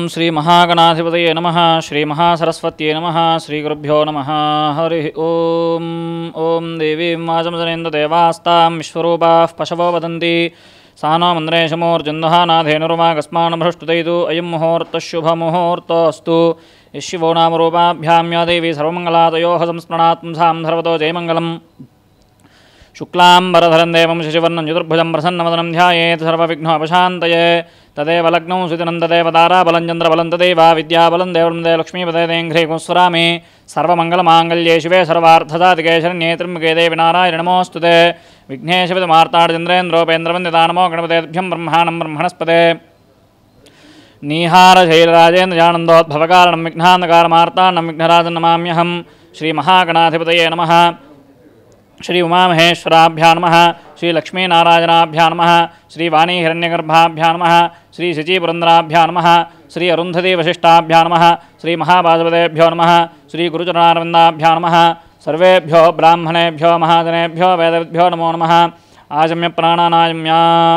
श्री महागणाधिपतये नमः। श्री महासरस्वत्यै नमः। श्रीगुरुभ्यो नमः। हरिः ओम्। ॐ देवीं वाचमजनेन्द्र देवास्तां विश्वरूपाः पशवो वदन्ति सा नो मन्द्रेशमूर्जन्दुहानाधेनुर्वागस्मान्भ्रष्टुदयितु अयं मुहूर्तः शुभमुहूर्तोऽस्तु। यशिवो नामरूपाभ्यां या देवी सर्वमङ्गलादयोः संस्मरणात् पुंसां धर्वतो जयमङ्गलम्। शुक्लाम्बरधरं देवं शशिवर्णं चतुर्भुजं प्रसन्नवदनं ध्यायेत् सर्वविघ्नोपशान्तये। तदेव लग्नौ सुदिनं तदेव ताराबलं चन्द्रबलं तदेव विद्याबलं देवं दे लक्ष्मीपदे देङ्घ्रीकुस्वरामि। सर्वमङ्गलमाङ्गल्ये शिवे सर्वार्थसाधिके शरण्ये त्र्यम्बके देवि नारायणि नमोऽस्तु ते। विघ्नेशविदमार्ताडचन्द्रेन्द्रोपेन्द्रवन्दिता नमो गणपतेभ्यं ब्रह्माणं ब्रह्मणस्पते। नीहारशैलराजेन्द्रजानन्दोद्भवकारणं विघ्नान्धकारमार्ताण्डं विघ्नराजं नमाम्यहं। श्रीमहागणाधिपतये नमः। श्री उमामहेश्वराभ्यां नमः। श्री लक्ष्मीनारायणाभ्यां नमः। श्री वाणीहिरण्यगर्भाभ्यां नमः। श्री शचीपुरन्दराभ्यां नमः। श्री अरुन्धती वशिष्ठाभ्यां नमः। श्री महाभाजपतेभ्यो नमः। श्री गुरुचरणारविन्दाभ्यां नमः। सर्वेभ्यो ब्राह्मणेभ्यो महाजनेभ्यो वेदविद्भ्यो नमो नमः। आजम्य प्राणानायम्य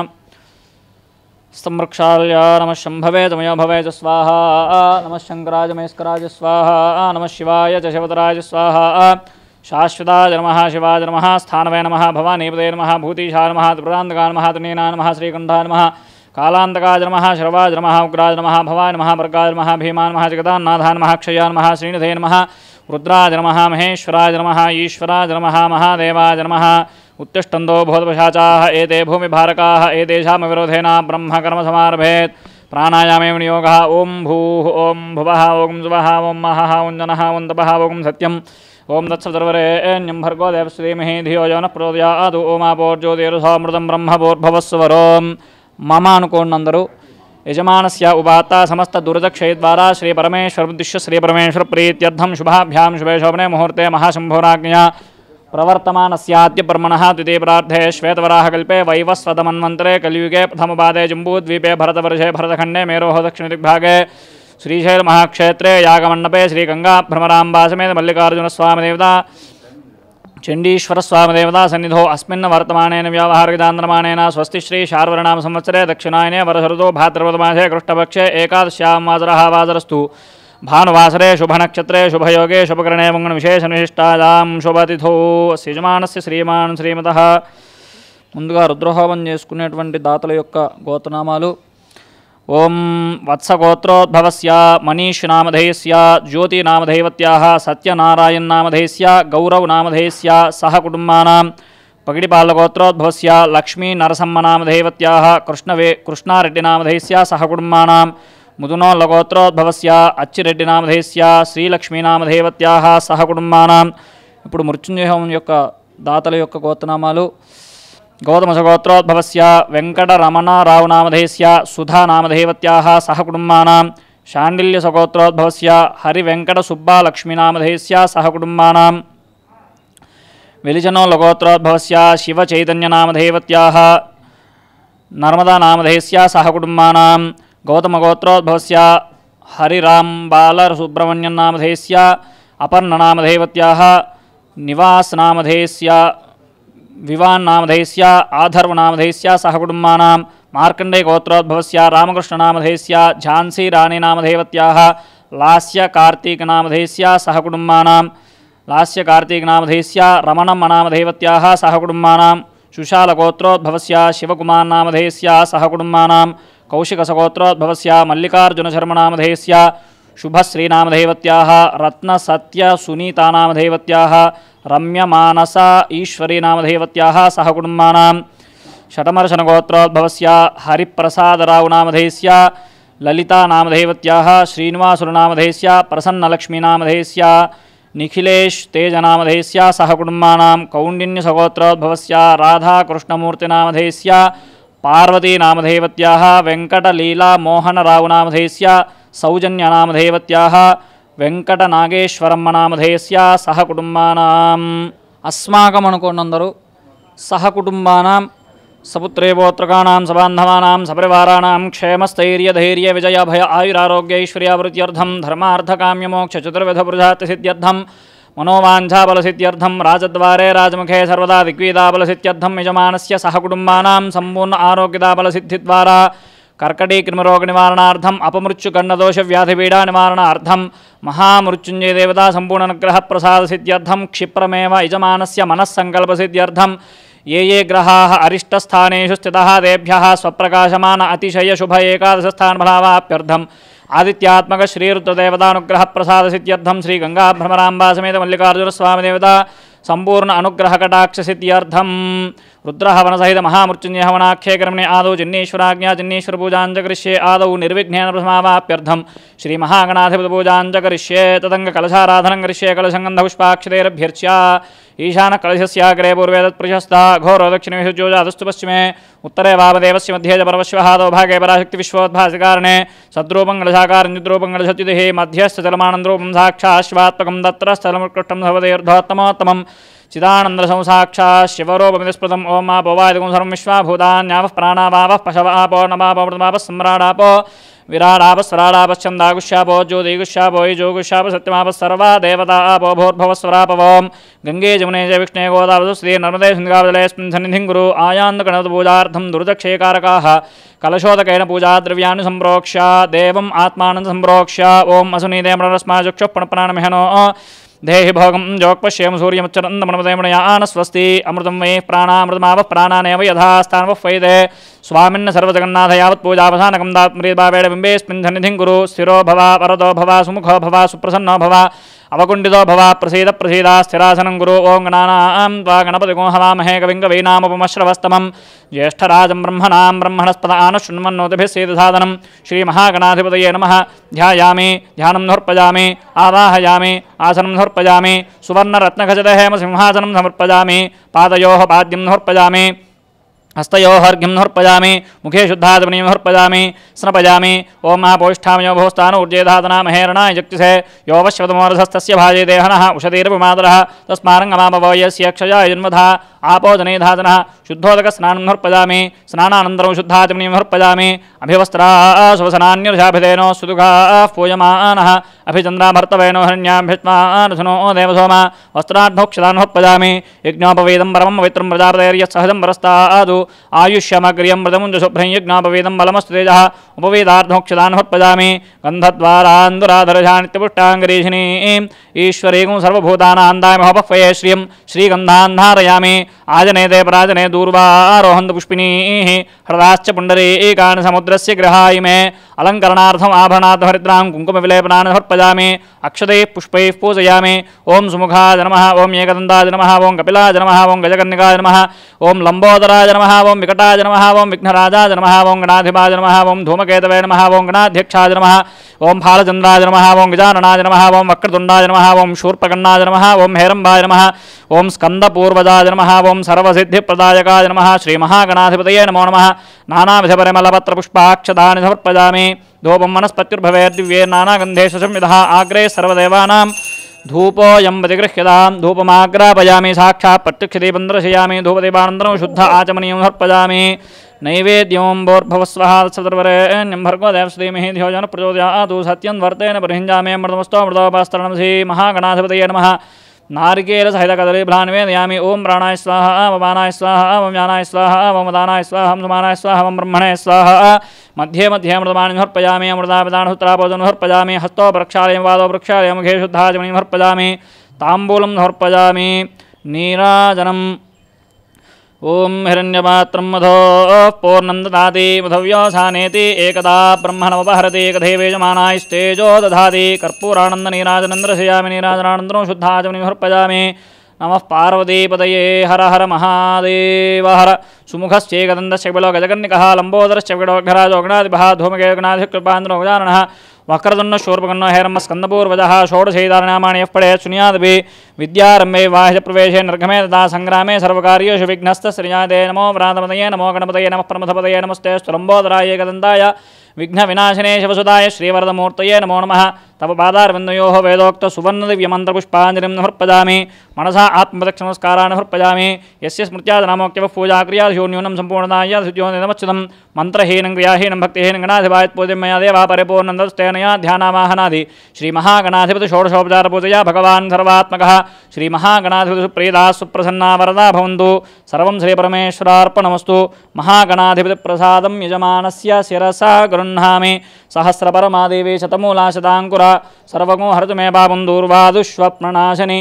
संवृक्षाल्य नमः शम्भवे च मयो भवे च स्वाहा। नमः शङ्कराय महेश्वराय स्वाहा। नमः शिवाय च शिवतराय स्वाहा। शाश्वताय नमः शिवाय नमः। स्थानवे नमः भवानीपदे नमः। भूतीशाय नमः त्रिपुरान्तकाय नमः त्रिनेनाय नमः श्रीकण्ठाय नमः कालान्तकाय नमः शर्वाय नमः उग्राय नमः भवाय नमः वर्गाय नमः भीमाय नमः जगदान्नाथाय नमः क्षयाय नमः श्रीनिधे नमः रुद्राय नमः महेश्वराय नमः ईश्वराय नमः महादेवाय नमः। उत्तिष्ठन्तो भूतपशाचाः एते भूमिभारकाः एतेषामविरोधेन ब्रह्मकर्मसमारभेत्। प्राणायामे विनियोगः। ॐ भूः ॐ भुवः ॐ सुवः ॐ महः ॐ जनः ॐ तपः ॐ सत्यम् ओं तत्सर्वरेण्यं भर्गो देवश्रीमहि धियो यो न प्रचोदयात्। ओमापोर्ज्योतिरुषामृतं ब्रह्मभूर्भुवस्वरों मम अनुकोण्णंदरू यजमानस्य उपात्ता समस्त दुर्दक्षयद्वारा श्री परमेश्वर उद्दिश्य श्री परमेश्वर प्रीत्यर्थं शुभाभ्यां शुभे शोभने मुहूर्ते महाशंभोराज्ञया प्रवर्तमानस्याद्य ब्रह्मणः द्वितीय प्रार्थे श्वेतवराहकल्पे वैवस्वतमन्वन्तरे कलियुगे प्रथमपादे जम्बूद्वीपे भरतवर्षे भरतखण्डे मेरोः दक्षिणदिग्भागे श्रीशैलमहाक्षेत्रे यागमण्डपे श्रीगंगाभ्रमराम्बा समेत मल्लिकार्जुनस्वामिदेवता चण्डीश्वरस्वामिदेवता सन्निधौ अस्मिन् वर्तमानेन व्यावहारिकदान्द्रमाणेन स्वस्ति श्री शार्वरनाम संवत्सरे दक्षिणायने वर्षऋतौ भाद्रपदमासे कृष्णपक्षे एकादश्यां वासरः वासरस्तु। भानुवासरे शुभनक्षत्रे शुभयोगे शुभकरणे मंगलविशेषविशिष्टायां शुभतिथौ यजमानस्य श्रीमान् श्रीमतः। ముందుగా రుద్రహోమం చేసుకునేటువంటి దాతల యొక్క గోత్రనామాలు। ओं वत्सगोत्रोद्भवस्य मनीष नामधेयस्य ज्योति नामधेयवत्याः सत्यनारायण नामधेयस्य गौरव नामधेयस्य सह कुटुंबानां पगिडिपालगोत्रोद्भवस्य लक्ष्मी नरसम्म नामधेयवत्याः कृष्णारेड्डी नामधेयस्य सह कुटुंबानां मुदुनोल्लगोत्रोद्भवस्य अच्चिरेड्डी नामधेयस्य श्रीलक्ष्मी नामधेयवत्याः सह कुटुंबानां। ఇప్పుడు మృత్యుంజయ హోమం యొక్క దాతల యొక్క గోత్రనామాలు। गौतमसगोत्रोद्भवस्य वेंकटरमणाराव नामधेयस्य सुधा नामधेयवत्याः सह कुटुंबानां शाण्डिल्यसगोत्रोद्भवस्य हरिवेंकटसुब्बालक्ष्मी नामधेयस्य सह कुटुंबानां वेलिजनोल्लगोत्रोद्भवस्य शिवचैतन्यनामधेयवत्याः नर्मदा नामधेयस्य सह कुटुंबानां गौतमगोत्रोद्भवस्य हरिरामबालसुब्रह्मण्यं नामधेयस्य अपर्णनामधेयवत्याः निवास नामधेयस्य विवान् नामधेयस्य आधर्व नामधेयस्य सह कुटुंबानां मार्कण्डेय गोत्रोद्भवस्य रामकृष्ण नामधेयस्य झांसी राणी नामधेयवत्याः लास्य कार्तिक नामधेयस्य सह कुटुंबानां लास्य कार्तिक नामधेयस्य रमणम्म नामधेयवत्याः सह कुटुंबानां सुशाल गोत्रोद्भवस्य शिवकुमार नामधेयस्य सह कुटुंबानां कौशिकसगोत्रोद्भवस्य मल्लिकार्जुन शर्मा नामधेयस्य शुभश्री नामधेयवत्याः रत्नसत्य सुनीता नामधेयवत्याः रम्यमानसा ईश्वरी नामधेयवत्याः सह कुटुंबानां षटमर्शनगोत्रोद्भवस्य हरिप्रसादराव नामधेयस्य ललिता नामधेयवत्याः श्रीनिवासुलु नामधेयस्य प्रसन्नलक्ष्मी नामधेयस्य निखिलेश तेज नामधेयस्य सह कुटुंबानां कौण्डिन्यसगोत्रोद्भवस्य राधाकृष्णमूर्ति नामधेयस्य पार्वती नामधेयवत्याः वेंकटलीला मोहनराव नामधेयस्य सौजन्य नामधेयवत्याः वेंकटनागेश्वरम्म नामधेयस्य सह कुटुंबानाम्। अस्माकम् अनुकोण्णंदरू सह कुटुंबानां सपुत्रेवोत्रकाणां सबान्धवानां सपरिवाराणां क्षेमस्थैर्यधैर्य विजय भय आयुरारोग्यैश्वर्यावृद्ध्यर्थं धर्मार्थकाम्यमोक्ष चतुर्विधपुरुषार्थसिद्ध्यर्थं मनोवाञ्छाबलसिद्ध्यर्थं राजद्वारे राजमुखे सर्वदा दिग्विदाबलसिद्ध्यर्थं यजमानस्य सह कुटुंबानां सम्पूर्ण आरोग्यदाबलसिद्धिद्वारा कर्कटीकृमिरोगनिवारणार्थम् अपमृत्युकण्डदोषव्याधिपीडानिवारणार्थं महामृत्युञ्जयदेवता सम्पूर्णानुग्रहप्रसादसिद्ध्यर्थं क्षिप्रमेव यजमानस्य मनस्सङ्कल्पसिद्ध्यर्थं ये ग्रहाः अरिष्टस्थानेषु स्थिताः तेभ्यः स्वप्रकाशमान अतिशयशुभ एकादशस्थानफलावाप्यर्थम् आदित्यात्मक श्रीरुद्रदेवतानुग्रहप्रसादसिद्ध्यर्थं श्रीगङ्गाभ्रमराम्बा समेत मल्लिकार्जुनस्वामिदेवता संपूर्ण अनुग्रहकटाक्षसिद्ध्यर्थं रुद्रहवनसहित महामृत्युञ्जय हवनाख्ये कर्मणे आदौ जिन्नेश्वराज्ञा जिन्नेश्वरपूजां च करिष्ये आदौ निर्विघ्नेन प्रथमावाप्यर्थं श्रीमहागणाधिपतिपूजां च करिष्ये तदङ्गकलशाराधनं करिष्ये कलशगन्धपुष्पाक्षतैरभ्यर्च्य ईशानकलशस्याग्रे पूर्वे तत्प्रशस्ता घोरो दक्षिणेषु ज्योजातस्तु पश्चिमे उत्तरे वामदेवस्य मध्ये च परमशिवहादौ भागे पराशक्तिविश्वोद्भासकारणे सद्रूपं कलशाकारं चिद्रूपं कलशच्युतिः मध्यस्थ जलमानन्दरूपं साक्षाश्वात्मकं तत्र स्थलमुत्कृष्टं भवदेर्धोत्तमोत्तमं चिदानन्दसंसाक्षात् शिवरूपमितिस्मृतम् ओम् आपो वायुगुं सर्वं विश्वाभूतान्यावः प्राणावावः पशव आपो नमापो सम्राडापो विराडापस्वराडापश्चन्दागुष्यापो ज्योतिगुष्यापो योगुष्यापो सत्यमापः सर्वा देवता आपो भूर्भुवस्वरापवों गंगे जमुने च विष्णे गोदावरी श्री नर्मदे सिन्धुकावजलेऽस्मिन् सन्निधिं कुरु आयान्तगणपतिपूजार्थं दुर्दक्षेकारकाः कलशोदकेन पूजाद्रव्याणि सम्प्रोक्ष्य देवम् आत्मानं सम्प्रोक्ष्य ओम् असुनीदेमरस्माचक्षुः प्रणप्राणमिहनो देहि भोगं जोक्पश्येम सूर्यमुच्चरन्दमनमदेमणयान स्वस्ति अमृतं वै प्राणामृतमावः प्राणानेव यथास्थानवः वैदे स्वामिन्न सर्वजगन्नाथ यावत् पूजावसानकं दात्मरीभावेण बिम्बेऽस्मिन् सन्निधिं कुरु स्थिरो भव वरदो भव सुमुखो भव सुप्रसन्नो भव अवकुण्डितो भव प्रसीद प्रसीदा स्थिरासनं गुरु ओं गणानां त्वा गणपतिगो हवामहे कविं कवीनामुपमश्रवस्तमं ज्येष्ठराजं ब्रह्मणां ब्रह्मणस्पदान शृण्वन्नोतिभिः सेदसादनं श्रीमहागणाधिपतये नमः ध्यायामि ध्यानं समर्पयामि आवाहयामि आसनं समर्पयामि सुवर्णरत्नखचितः हेमसिंहासनं समर्पयामि पादयोः पाद्यं समर्पयामि हस्तयोः अर्घ्यं समर्पयामि मुखे शुद्धात्मनीं समर्पयामि स्नपयामि ओं महापोष्ठामयो भोस्तान ऊर्जेधातना महेरणाय जक्तिसे यो वश्वतमोरधस्तस्य भाजे देहनः उषधीर्विमादरः तस्मारङ्गमापवयस्य क्षयाय जन्मधा आपो जनेधातनः शुद्धोदकस्नानं समर्पयामि स्नानानन्तरं शुद्धात्मनीं समर्पयामि अभिवस्त्राशुभसनान्यर्षाभिधेनो सुदुघाः पूयमानः अभिचन्द्राभर्तवेनो हरण्याभ्यत्मानधुनो देवसोम वस्त्राढ्योक्षदान् समर्पयामि यज्ञोपवेदं परमं पवित्रं प्रजापतेर्यत्सहजं परस्तादु आयुष्यमग्र्यं मृतमुञ्च शुभ्रं यज्ञोपवेदं बलमस्तु तेजः उपवेदार्थोक्षदान् समर्पयामि गन्धद्वारान्दुराधरशानित्यपुष्टाङ्गरीषिणीं ईश्वरीं सर्वभूतानान्दायमहोपह्वये श्रियं श्रीगन्धान् धारयामि आजनेते पराजने दूर्वारोहन्तु पुष्पिणीः हृदाश्च पुण्डरीकान् समुद्रस्य गृहाय मे अलङ्करणार्थम् आभरणात् हरिद्रां कुङ्कुमविलेपनान् समर्पयामि अक्षतैः पुष्पैः पूजयामि ओं सुमुखाय नमः ओं एकदन्ताय नमः ओं कपिलाय नमः ओं गजकर्णिकाय नमः ओं लम्बोदराय नमः ओं विकटाय नमः ओं विघ्नराजाय नमः ओं गणाधिपाय नमः ओं धूमकेतवे नमः ओं गणाध्यक्षाय नमः ओं फालचन्द्राय नमः ओं गजाननाय नमः ओं वक्रतुण्डाय नमः ओं शूर्पकर्णाय नमः ओं हेरम्बाय नमः ओं स्कन्दपूर्वजाय नमः ओं सर्वसिद्धिप्रदायकाय नमः श्रीमहागणाधिपतये नमो नमः नानाविधपरिमलपत्रपुष्पाक्षदानि समर्पयामि धूपं वनस्पतिर्भवेद्दिव्ये नानागन्धेषु संविदः आग्रे सर्वदेवानां धूपोऽयं प्रतिगृह्यतां धूपमाग्रापयामि साक्षात् प्रत्यक्षदीपं दर्शयामि धूपदीपानन्तरं शुद्ध आचमनीयं समर्पयामि नैवेद्यं भोर्भवस्वः सतर्वरेण्यं भर्गो देवस्वधीमहि धियो यो नः प्रचोदयात् सत्यं वर्तेन बर्हिञ्जामि अमृतमस्तु अमृतोपास्तरणं श्रीमहागणाधिपतये नमः नारिकेलसहितकदलीफलान् निवेदयामि ओं प्राणाय स्वाहा वमानाय स्वाहा वम्यानाय स्वाहा वमदानाय स्वाहा समानाय स्वाहा वं ब्रह्मणे स्वाहा मध्ये मध्ये अमृतमानि समर्पयामि अमृतापितानहुत्रापोजनं समर्पयामि हस्तो प्रक्षालयं वादो प्रक्षालयं मुखे शुद्धाचमनीं समर्पयामि ताम्बूलं समर्पयामि नीराजनम् ओं हिरण्यपात्रं मधोः पूर्णं ददाति मधव्योसानेति एकदा ब्रह्मणमुपहरति एकधैवेजमानायस्तेजो दधाति कर्पूरानन्दनीराजनं दर्शयामि नीराजनानन्तरं शुद्धाचमनीं समर्पयामि नमः पार्वतीपतये हर हर महादेव हर सुमुखश्चेकदन्तश्च कपिलो गजकर्णिकः लम्बोदरश्च विकटोऽघ्नराजो गणाधिपः धूमकेतुगणाधिकृपान्द्रो गजाननः वक्रतुण्डः शूर्पकर्णो हेरम्बः स्कन्दपूर्वजः षोडशैतानि यः पठेत् शृणुयादपि विद्यारम्भे वाहिजप्रवेशे निर्गमे तथा सङ्ग्रामे सर्वकार्येषु विघ्नस्तश्रीयाते नमो व्रातपतये नमो गणपतये नमः प्रमथपतये नमस्ते स्तुलम्बोदराय एकदन्ताय विघ्नविनाशिने शिवसुताय श्रीवरदमूर्तये नमो नमः। तव पादारविन्दयोः वेदोक्त सुवर्णदिव्यमन्त्रपुष्पाञ्जलिं समर्पयामि। मनसा आत्मप्रदक्षिणमस्कारान् समर्पयामि। यस्य स्मृत्यादनामोक्त्यव पूजाक्रियादिषु न्यूनं सम्पूर्णताय नमश्चितं मन्त्रहीनं क्रियाहीनं भक्तिहीनं गणाधिपायत् पूज्यं मया देवा परिपूर्णं तस्तेनया ध्यानामाहनादि श्रीमहागणाधिपति षोडशोपचारपूजया भगवान् सर्वात्मकः श्रीमहागणाधिपति सुप्रीता सुप्रसन्ना वरदा भवन्तु। सर्वं श्रीपरमेश्वरार्पणमस्तु। महागणाधिपतिप्रसादं यजमानस्य शिरसा गृह्णामि। सहस्रपरमादेवी शतमूला शताङ्कुरा सर्वगो हरतु मे पापं दूर्वादुष्वप्ननाशिनी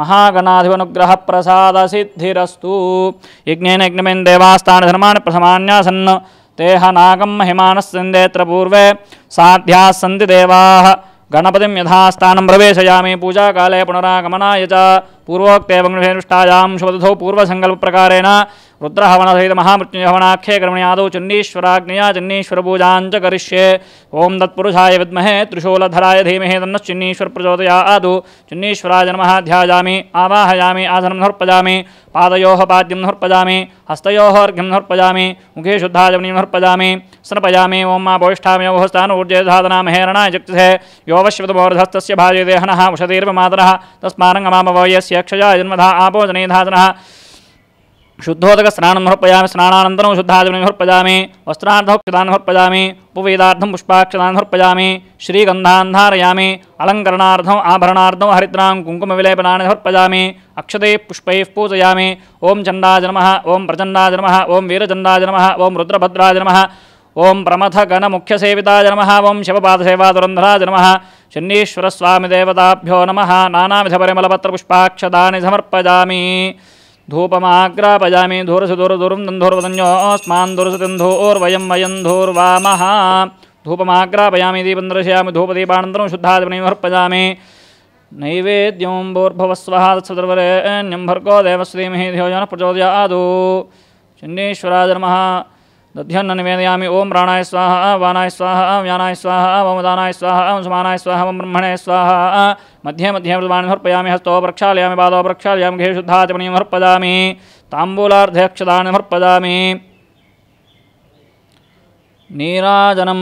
महागणाधिपनुग्रहप्रसादसिद्धिरस्तु। यज्ञेन यज्ञमेन देवास्तानि धर्माणि प्रथमान्यासन् तेह नागं महिमानस्सन्देत्र पूर्वे साध्याः सन्ति देवाः गणपतिं यथास्थानं प्रवेशयामि। पूजाकाले पुनरागमनाय च पूर्वोक्तेवङ्गनिष्ठायां शुभतिथौ पूर्वसङ्कल्पप्रकारेण रुद्रहवनसहित महामृत्युञ्जयहवनाख्ये कर्मणि आदौ चण्डीश्वराग्नया चण्डीश्वरपूजां च करिष्ये। ॐ तत्पुरुषाय विद्महे त्रिशूलधराय धीमहि तन्नः चण्डीश्वर प्रचोदयात्। चण्डीश्वराय नमः ध्यायामि आवाहयामि आसनं समर्पयामि। पादयोः पाद्यं समर्पयामि। हस्तयोः अर्घ्यं समर्पयामि। मुखे शुद्धाचमनीं समर्पयामि। स्नपयामि। ॐ मा भविष्ठामि स्थानूर्जे धातनामहेरणाय जक्तिसे योवश्वतमोर्धस्तस्य भाजयदेहनः उषतीर्वमातरः तस्मारङ्गमामवयस्य क्षया जन्मधा आपो जनेधातनः। शुद्धोदकस्नानं समर्पयामि। स्नानानन्तरं शुद्धाचमनीं समर्पयामि। वस्त्रार्धोक्षतान् समर्पयामि। उपवेदार्थं पुष्पाक्षतान् समर्पयामि। श्रीगन्धान् धारयामि। अलङ्करणार्थम् आभरणार्थं हरिद्रां कुङ्कुमविलेपनानि समर्पयामि। अक्षतैः पुष्पैः पूजयामि। ॐ चण्डाय नमः। ॐ प्रचण्डाय नमः। ॐ वीरचण्डाय नमः। ॐ रुद्रभद्राय नमः। ॐ प्रमथगणमुख्यसेविताय नमः। ॐ शिवपादसेवादुरन्धराय नमः। शनीश्वरस्वामिदेवताभ्यो नमः। नानाविधपरिमलपत्रपुष्पाक्षतानि समर्पयामि। धूपमाग्रापयामि। धूरसु दूरदूरं दन्धोर्वदन्योऽस्मान् दूरसतिं धूर्वयं वयं धूर्वामः। धूपमाग्रापयामि। दीपं दर्शयामि। धूपदीपानन्तरं शुद्धाचमनीं समर्पयामि। नैवेद्यं भूर्भुवस्वः तत्सवितुर्वरेण्यं भर्गो देवस्य धीमहि धियो यो नः प्रचोदयात्। शनीश्वराय नमः। दध्यन्न निवेदयामि। ओम प्राणाय स्वाहा वानाय स्वाहा व्यानाय स्वाहा वमदानाय स्वाहा सुमानाय स्वाहा वम ब्रह्मणे स्वाहा। मध्ये मध्ये मृदुमानं समर्पयामि। हस्तो प्रक्षालयामि। पादौ प्रक्षालयामि। घे शुद्धाचमनीं समर्पयामि। ताम्बूलार्धेक्षदानं समर्पयामि। नीराजनम्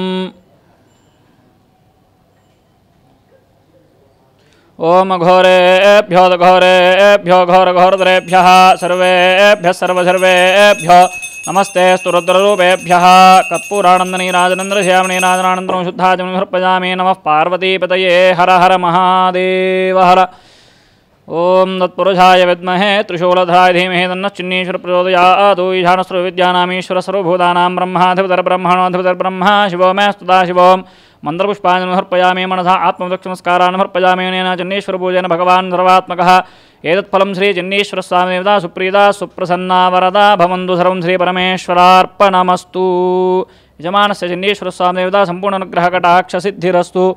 ओम घोरेभ्यो घोरेभ्यो घोरघोरतरेभ्यः सर्वेभ्यः सर्वसर्वेभ्यो नमस्ते स्तुरुद्ररूपेभ्यः। कर्पूरानन्दनीराजनन्द्रश्यामनीराजनानन्दं शुद्धाचमनीं समर्पयामि। नमः पार्वतीपतये हर हर महादेव हर। ओम तत्पुरुषाय विद्महे त्रिशूलधराय धीमहि तन्नः चण्डीश्वर प्रचोदयात्। ईशानस्वविद्यानामीश्वरसर्वभूतानां ब्रह्माधिपतिर्ब्रह्मणोऽधिपतिर्ब्रह्मा शिवो मे स्तुता शिवो। मन्त्रपुष्पाञ्जलिं समर्पयामि। मनसा आत्मप्रदक्षिणमस्कारान् समर्पयामि। अनेन चण्डीश्वरपूजेन भगवान् सर्वात्मकः। एतत्फलं श्रीचण्डीश्वरस्वामिदेवता सुप्रीता सुप्रसन्ना वरदा भवन्तु। सर्वं श्रीपरमेश्वरार्पणमस्तु। यजमानस्य चण्डीश्वरस्वामिदेवता सम्पूर्णानुग्रहकटाक्षसिद्धिरस्तु।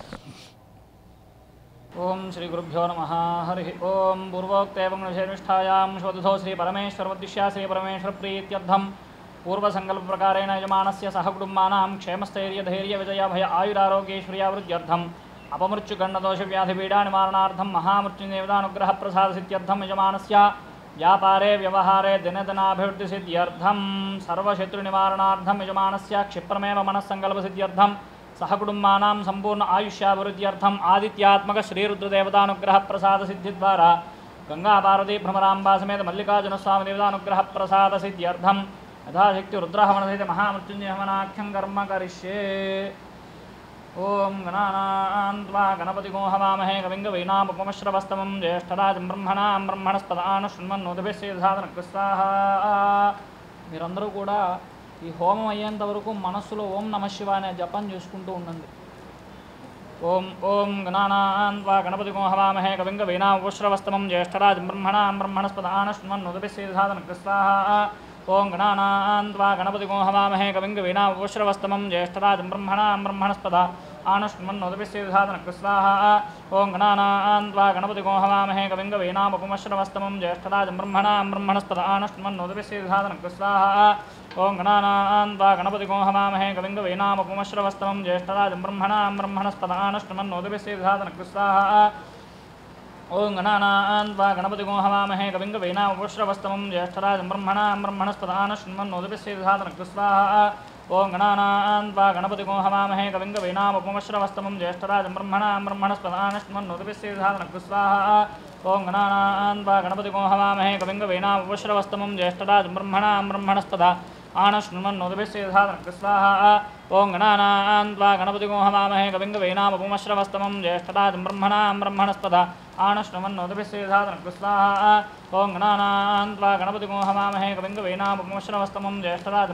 ओम श्री गुरुभ्यो नमः। हरि ओम। पूर्वोक्तेवं निष्ठायां शोधो श्रीपरमेश्वरमुद्दिश्य श्रीपरमेश्वरप्रीत्यर्थं पूर्वसङ्कल्पप्रकारेण यजमानस्य सहकुटुम्बानां क्षेमस्थैर्यधैर्यविजयभय आयुरारोग्यैश्वर्यावृद्ध्यर्थम् अपमृत्युगण्डदोषव्याधिपीडानिवारणार्थं महामृत्युदेवतानुग्रहप्रसादसिद्ध्यर्थं यजमानस्य व्यापारे व्यवहारे दिनदिनाभिवृद्धिसिद्ध्यर्थं सर्वशत्रुनिवारणार्थं यजमानस्य क्षिप्रमेव मनस्सङ्कल्पसिद्ध्यर्थं सहकुटुम्बानां सम्पूर्ण आयुष्याभिवृद्ध्यर्थम् आदित्यात्मक श्रीरुद्रदेवतानुग्रहप्रसादसिद्धिद्वारा गंगापार्वती भ्रमराम्बा समेत मल्लिकार्जुनस्वामिदेवतानुग्रहप्रसादसिद्ध्यर्थं यथाशक्ति रुद्रहवनसहित महामृत्युञ्जयहवनाख्यं कर्म करिष्ये। ओम गणानान्त्वा गणपतिगो हवामहे कविं कवीनामुपमश्रवस्तमं ज्येष्ठराजं ब्रह्मणां ब्रह्मणस्पदान् शृण्वन्नोतिभिः श्रीसाधनकृत्साः। మీరందరూ కూడా ఈ హోమం అయ్యేంత వరకు మనస్సులో ఓం నమః శివాయ అనే జపం చేసుకుంటూ ఉండండి. ఓం ఓం గణానాన్వా గణపతిగో హవామహే కవిం కవీనాముపమశ్రవస్తమం జ్యేష్ఠరాజం బ్రహ్మణాం బ్రహ్మణస్పదాన్ శృణ్వన్నోతిభిः श्रीसाधनकृत्साः। ओं गणानान्त्वा गणपतिगो हवामहे कविं कवीनामुपमश्रवस्तमं ज्येष्ठराजं ब्रह्मणां ब्रह्मणस्पदान् शृण्वन्नोतिभिः श्रीसाधनकृत्साः। ओं गणानान्त्वा गणपतिगो हवामहे कविं कवीनामुपमश्रवस्तमं ज्येष्ठराजं ब्रह्मणां ब्रह्मणस्पदान् शृण्वन्नोतिभिः श्रीसाधनकृत्साः। ओं गणानान्त्वा गणपतिगो हवामहे कविं कवीनामुपमश्रवस्तमं ज्येष्ठराजं ब्रह्मणां ब्रह्मणस्पदान् शृण्वन्नोतिभिः श्रीसाधनकृत्साः। ओं गणानान्त्वा गणपतिगो हवामहे कविं कवीनामुपमश्रवस्तमं ज्येष्ठराजं ब्रह्मणां ब्रह्मणस्पदान् शृण्वन्नोतिभिः श्रीसाधनकृत्साः। ओं गणानान्त्वा गणपतिगो हवामहे कविं कवीनामुपमश्रवस्तमं ज्येष्ठराजं ब्रह्मणां स्वाहा ओं गणानान्त्वा गणपतिगो हवामहे कविं कवीनामुपमश्रवस्तमं ज्येष्ठराजं ब्रह्मणस्तथा स्वाहा ओं गणानान्त्वा गणपतिगो हवामहे कविं कवीनामुपमश्रवस्तमं ज्येष्ठराजं ब्रह्मणस्तथा स्वाहा ओं गणानान्त्वा गणपतिगो हवामहे कविं कवीनामुपमश्रवस्तमं ज्येष्ठराजं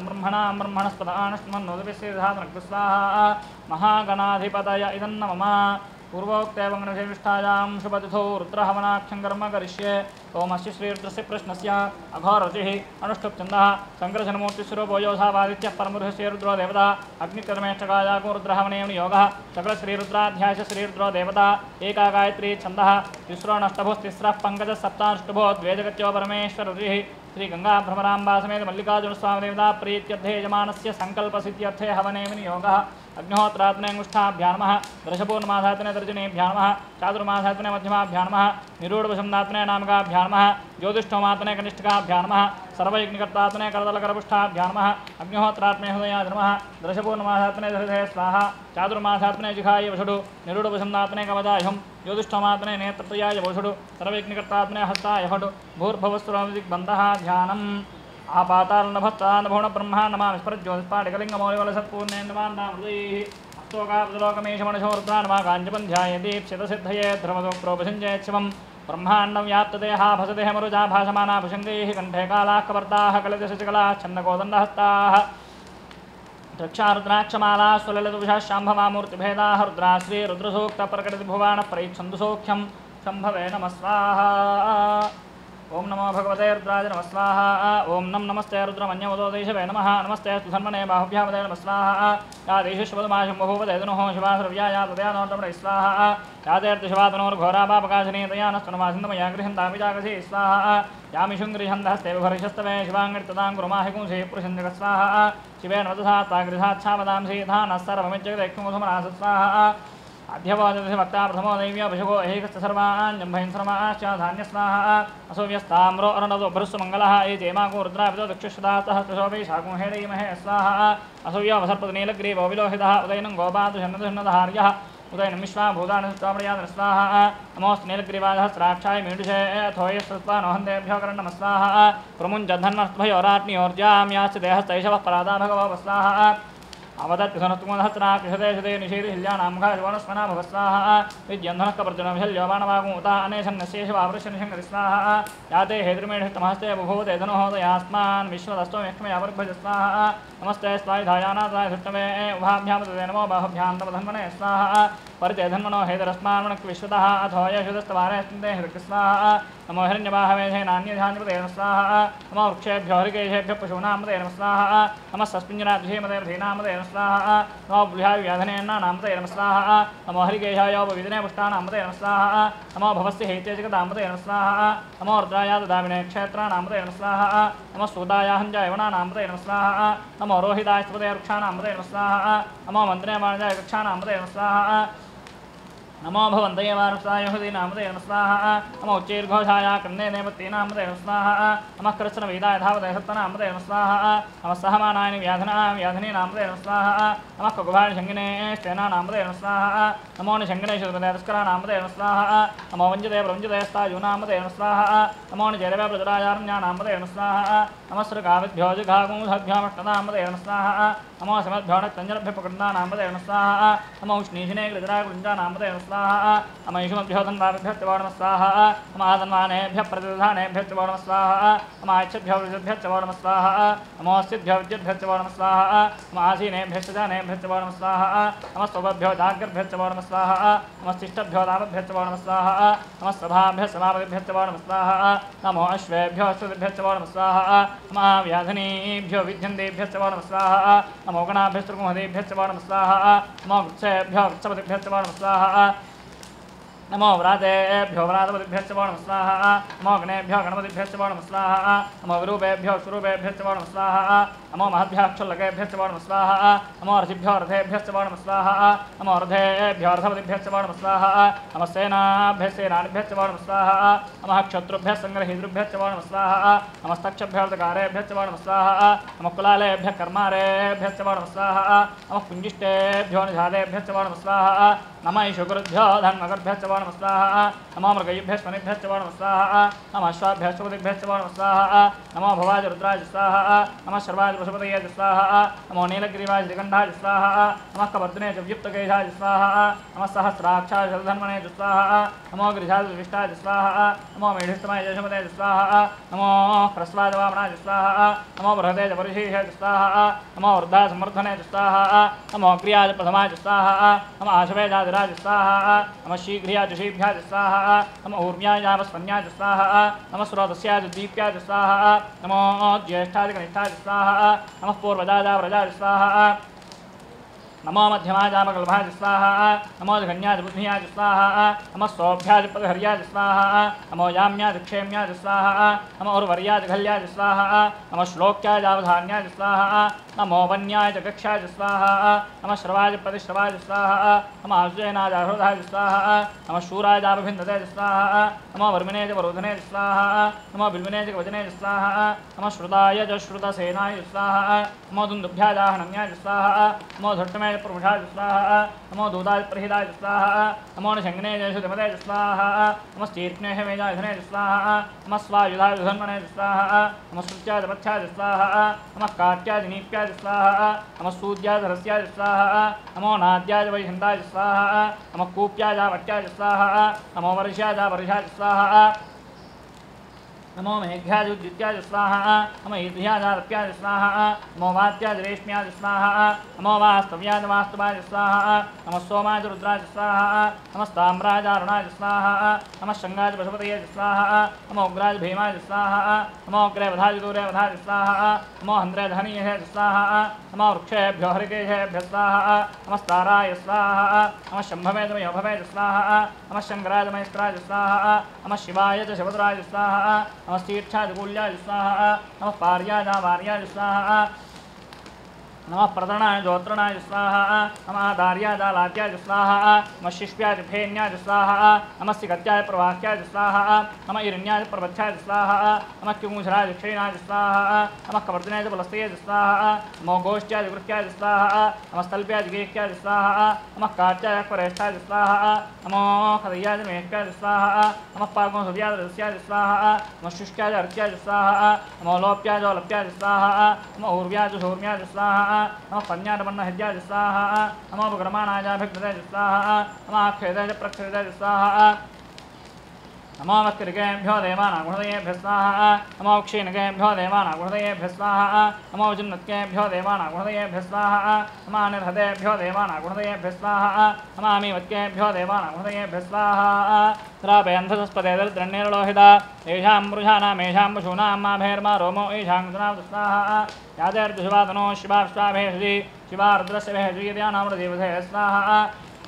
ब्रह्मणस्तथा स्वाहा महागणाधिपतय इदन्नमम पूर्वोक्तेवं गणेशविष्ठायां शुभतिथौ रुद्रहवनाख्यं कर्म करिष्ये ओमस्य श्रीरुद्रस्य प्रश्नस्य अघोरतिः अनुष्ठुप्छन्दः शङ्करशनमूर्तिस्वरूपो योधावादित्यः परमरुहस्य रुद्रो देवता अग्निकर्मेष्टकायागो रुद्रहवनेन योगः सकलश्रीरुद्राध्यायस्य श्रीरुद्रो देवता एका गायत्री छन्दः तिस्रो नष्टभुस्तिस्रः पङ्कजः सप्ताष्टभो द्वेजगत्यो परमेश्वरऋषिः श्रीगङ्गाभ्रमराम्बा समेत मल्लिकार्जुनस्वामिदेवता प्रीत्यर्थे यजमानस्य सङ्कल्पसिद्ध्यर्थे हवनेन योगः अग्निहोत्रात्मने अंगुष्ठाभ्यां नमः दर्शपूर्णमासात्मने तर्जनीभ्यां नमः चातुर्मासात्मने मध्यमाभ्यां नमः निरूढवशम्नात्मने नामकाभ्यां नमः ज्योतिष्ठोमात्मने कनिष्ठकाभ्यां नमः सर्वयज्ञकर्तात्मने करतलकरपुष्ठाभ्यां नमः अग्निहोत्रात्मने हृदयाय नमः दर्शपूर्णमासात्मने हृदये स्वाहा चातुर्मासात्मने जिघाय वषुडु निरूढवशम्नात्मने कवदायुं ज्योतिष्ठोमात्मने नेत्रत्रयाय वषुडु सर्वयज्ञकर्तात्मने हस्ताय फटु भूर्भुवस्वरदिग्बन्धः ध्यानम् आपातालनभस्तानभुवन ब्रह्मा नमामि स्मरज्योतिष्पाटिकलिङ्गमौलिवलसत्पूर्णेन्दमान्नामृतैः अस्तोकाब्दलोकमेशमनशो रुद्रा नमः काञ्चपन्ध्याय दीप्सितसिद्धये ध्रुवदुप्रोपसिञ्चयच्छिवं ब्रह्माण्डं व्याप्तदेहा भसदेह मरुजा भासमाना भुषङ्गैः कण्ठे कालाः कवर्ताः कलितशशिकलाः छन्नकोदण्डहस्ताः रक्षारुद्राक्षमाला स्वललितुभुषः शाम्भवामूर्तिभेदाः रुद्रा श्रीरुद्रसूक्तप्रकटितभुवानः प्रैच्छन्दुसौख्यं शम्भवे नमः स्वाहा ओं नमो भगवते रुद्राय नमः स्वाहा ओं नमस्ते रुद्रमन्यवदोदेशवे नमः नमस्ते सुधन्मने बाहुभ्यामदे नमः स्वाहा या देशश्वदमाशं बभूवदेदनुः शिवासुरव्याया तदयानोटमणे स्वाहा या देर्तिशिवातनोर्घोरापापकाशिनी तयानस्तनुमासिन्दमया गृहन्तामिजागसी स्वाहा यामिशुङ्गृहन्दहस्ते विभरिशस्तवे शिवाङ्गृततां गुरुमाहिकुंसि पुरुषन्दक स्वाहा शिवेन वदसात्तागृहाच्छावदांसि धानः सर्वमिज्जगदैक्ष्मोधमनास स्वाहा अध्यवादस्य भक्ता प्रथमो दैव्यो भिषुको ऐकस्य सर्वान् जम्भैन् सर्वाश्च धान्यस्वाहा असोव्यस्ताम्रो अरुणदो भरुस्सुमङ्गलः ये चेमाको रुद्राभितो दक्षुषदातः कृशोभि शाकुंहेडैमहे स्वाहा असोव्यो वसर्पतनीलग्रीवो विलोहितः उदयनं गोपादुषन्नदुषन्नदहार्यः उदयनं विश्वाभूतानस्वामयादन स्वाहा नमोऽस्तु नीलग्रीवादहस्राक्षाय मीडुषे अथोयस्त्वानोहन्देभ्यो करणं स्वाहा प्रमुञ्जधन्वभयोराट्नियोर्जाम्याश्च देहस्तैषवः परादा भगवः स्वाहा अवदत्सनस्तुमधस्रा कृषदेशदे निषेधिल्यानामुखाजवनस्मना भवस्वाहा विद्यन्धनःकपर्जनभिल्योबाणवागुमुता अनेशन्नशेषवावृशनिशङ्करि स्वाहा याते हेद्रमेढस्तमहस्ते बुभूते धनुहोदयास्मान् विश्वदस्तोमेष्टमयावर्भज स्वाहा नमस्ते स्वायुधायानाथाय धृष्टवे उभाभ्यामदे नमो बाहुभ्यां तमधन्मने स्वाहा परिते धन्मनो हेदरस्मान्मनक् विश्वतः अथो यशुदस्तवारे स्थिते हृक् स्वाहा नमो हिरण्यवाहवेधे नान्यध्यान्यपदे स्वाहा नमो वृक्षेभ्यो हरिकेशेभ्यो पशूनामदे स्वाहा नमः सस्पिञ्जनाद्भिमदे रथीनामदे स्वाहा नमो व्याधनेन्नामदे स्वाहा नमो हरिकेशायोपविदने पुष्टानामदे स्वाहा नमो भवस्य हेत्यजगदामदे स्वाहा नमो रुद्राय ददामिने क्षेत्राणामदे स्वाहा नमो सूदाय हञ्जायवनानामदे स्वाहा नमो रोहिताय स्पदे वृक्षाणामदे स्वाहा नमो मन्त्रे वाणिजाय वृक्षाणामदे स्वाहा नमो भवन्तये वारुषाय हृदीनामदे स्वाहा नमो उच्चैर्घोषाय कर्णे नेपत्येनामदे स्वाहा नमः कृष्णवेदाय धावदे सत्तनामदे स्वाहा नमः सहमानाय व्याधनीनामदे स्वाहा नमः कुकुभाणिशङ्गिने स्तेनानामदे स्वाहा नमो निशङ्गिनेश्वरपदे तस्करानामदे स्वाहा नमो वञ्जते प्रवञ्जते स्तायुनामदे स्वाहा नमो निजैरवे प्रजरायारण्यानामदे स्वाहा नमः सृगाविद्भ्यो जिघागुंसद्भ्योमष्टनामदे स्वाहा नमो समद्भ्यो नक्तञ्जनभ्यो प्रकृतानामदे स्वाहा नमो उष्णीशिने कृजराकुञ्जानामदे स्वाहा अमैषुमभ्यो धन्वाभ्यो नमः स्वाहा नमाधन्वानेभ्यः प्रतिधानेभ्यो नमः स्वाहा नमाच्छद्भ्यो विद्युद्भ्यो नमः स्वाहा नमोऽस्तिभ्यो विद्युद्भ्यो नमः स्वाहा नमासीनेभ्यश्च जानेभ्यो नमः स्वाहा नमस्तोभ्यो जाग्रभ्यो नमः स्वाहा नमस्तिष्ठभ्यो दामभ्यो नमः स्वाहा नमस्सभाभ्यः समापतिभ्यो नमः स्वाहा नमो अश्वेभ्यो अश्वतिभ्यो नमः स्वाहा नमः व्याधनीभ्यो विध्यन्तेभ्यो नमः स्वाहा नमो गणाभ्यस्तृकुमहदेभ्यो नमः स्वाहा नमो वृक्षेभ्यो वृक्षपतिभ्यो नमः स्वाहा नमो व्रातेभ्यो व्रातपतिभ्यश्च वो नमः स्वाहा नमो गणेभ्यो गणपतिभ्यश्च वो नमः स्वाहा नमो विरूपेभ्यो स्वरूपेभ्यश्च वो नमः स्वाहा नमो महद्भ्यः क्षुल्लकेभ्यश्च वो नमः स्वाहा नमो रथिभ्यो रथेभ्यश्च वो नमः स्वाहा नमो रथेभ्यो रथपतिभ्यश्च वो नमः स्वाहा नमः सेनाभ्यः सेनानिभ्यश्च वो नमः स्वाहा नमः क्षत्रुभ्यः सङ्ग्रहीतृभ्यश्च वो नमः स्वाहा नमस्तक्षभ्यो अर्धकारेभ्यश्च वो नमः स्वाहा नमः कुलालेभ्यः कर्मारेभ्यश्च वो नमः स्वाहा नमः कुञ्जिष्टेभ्यो निषादेभ्यश्च वो नमः स्वाहा नमः ईशुगुरुभ्यो धन्मगर्भ्यश्च वो नमः स्वाहा नमो मृगयुभ्यः स्वनिभ्यश्च वो नमः स्वाहा नमः अश्वाभ्यः पशुपतिभ्यश्च वो नमः स्वाहा नमो भवाज रुद्राज स्वाहा नमः शर्वाज पशुपतये स्वाहा नमो नीलगिरिवाज दिगण्ठाज स्वाहा नमः कवर्धने च व्युक्तकेशाज स्वाहा नमः सहस्राक्षाज जलधन्मने स्वाहा नमो गिरिजाज विष्टाज स्वाहा नमो मेढिस्तमाय यशमते स्वाहा नमो ह्रस्वाज वामनाज स्वाहा नमो बृहदेज परिशीषज स्वाहा नमो वृद्धाज समर्थने स्वाहा नमो क्रियाज प्रथमाज स्वाहा नमः आशवेजाज राज स्वाहा नमः शीघ्रियाज शीभ्याज स्वाहा नमः ऊर्म्याज वस्वन्याज स्वाहा नमः स्रोतस्याज दीप्याज स्वाहा नमो ज्येष्ठाज कनिष्ठाज स्वाहा नमः पूर्वजाज व्रजाज स्वाहा नमो मध्यमाजामकल्भाज स्वाहा नमो जघन्याज बुद्धियाज स्वाहा नमः सौभ्याज पदहर्याज स्वाहा नमो याम्याज क्षेम्याज स्वाहा नमो उर्वर्याज घल्याज स्वाहा नमः श्लोक्याज अवधान्याज स्वाहा नमो वन्याज कक्षाज स्वाहा नमः श्रवाज प्रतिश्रवाज स्वाहा नमः आश्रयनाज हृदाज स्वाहा नमः शूराज अभिन्नतेज स्वाहा नमो वर्मिनेज वरोधनेज स्वाहा नमो बिल्विनेज वजनेज स्वाहा नमः श्रुताय च श्रुतसेनाय स्वाहा नमो दुन्दुभ्याज आहनन्याज स्वाहा नमो धट्टमेज प्रमुषाज स्वाहा नमो दूताज प्रहिताज स्वाहा नमो निषङ्गनेज सुधमतेज स्वाहा नमः स्तीर्ष्णेह मेजाधनेज स्वाहा नमः स्वायुधाज धन्मनेज स्वाहा नमः श्रुत्याज पथ्याज स्वाहा नमः काट्याज नीप्याज स्वाहा नमः सूद्याज रस्याज स्वाहा नमो नाद्याज वैशन्ताज स्वाहा नमः कूप्याज वट्याज स्वाहा नमो वर्ष्याज वर्षाज स्वाहा नमो मेघ्याज उद्युत्याज स्वाहा नमो ईध्याज रप्याज स्वाहा नमो वात्याज रेश्म्याज स्वाहा नमो वास्तव्याज वास्तवाज स्वाहा नमः सोमाज रुद्राज स्वाहा नमः ताम्राज अरुणाज स्वाहा नमः शंगाज पशुपतये स्वाहा नमो उग्राज भीमाज स्वाहा नमो अग्रेवधाज दूरेवधाज स्वाहा नमो हन्द्रेज हनीयः स्वाहा नमो वृक्षेभ्यो हरिकेशेभ्यः स्वाहा नमस्ताराय स्वाहा नमः शम्भवे तमयोभवे स्वाहा नमः शङ्कराज महेश्वराज स्वाहा नमः शिवाय च शिवतराज स्वाहा नमः तीर्थाज गुल्याज स्वाहा नमः पार्याज वार्याज स्वाहा नमः प्रतरणाय ज्योत्रणाय स्वाहा नमः दार्याज लात्याज स्वाहा नमः शिष्प्याज फेन्याज स्वाहा नमः सिकत्याज प्रवाक्याज स्वाहा नमः इरण्याज प्रवच्छाज स्वाहा नमः किंकुशराज क्षीणाज स्वाहा नमः कवर्धनेज बलस्तेज स्वाहा नमो गोष्ठ्याज गृह्याज स्वाहा नमः स्थल्प्याज गेह्याज स्वाहा नमः काट्याज परेष्ठाज स्वाहा नमो खदयाज मेह्याज स्वाहा नमः पागोंसव्याज रस्याज स्वाहा नमः शुष्क्याज अर्च्याज स्वाहा नमो लोप्याज लप्याज स्वाहा नमो ऊर्व्याज शूर्म्याज स्वाहा नमः पन्याटमन्नहज्याज स्वाहा नमो विक्रमाणाजाभिघ्नतेज स्वाहा नमः अक्षयतेज प्रक्षयतेज स्वाहा नमो वक्रिकेभ्यो देवानागुणदयेभ्यः स्वाहा नमो क्षीणकेभ्यो देवानागुणदयेभ्यः स्वाहा नमो जिन्नत्केभ्यो देवानागुणदयेभ्यः स्वाहा नमः अनिर्हतेभ्यो देवानागुणदयेभ्यः स्वाहा नमः अमीवत्केभ्यो देवानागुणदयेभ्यः स्वाहा श्रापयन्धस्पते दरिद्रण्यर्लोहिता येषां पुरुषाणामेषां पशूनां माभेर्मा रोमो येषां गुणावतु स्वाहा यादेर्दुशिवातनो शिवाश्वाभेषजी शिवारुद्रस्य भेषजी यद्यानामृदेवसे स्वाहा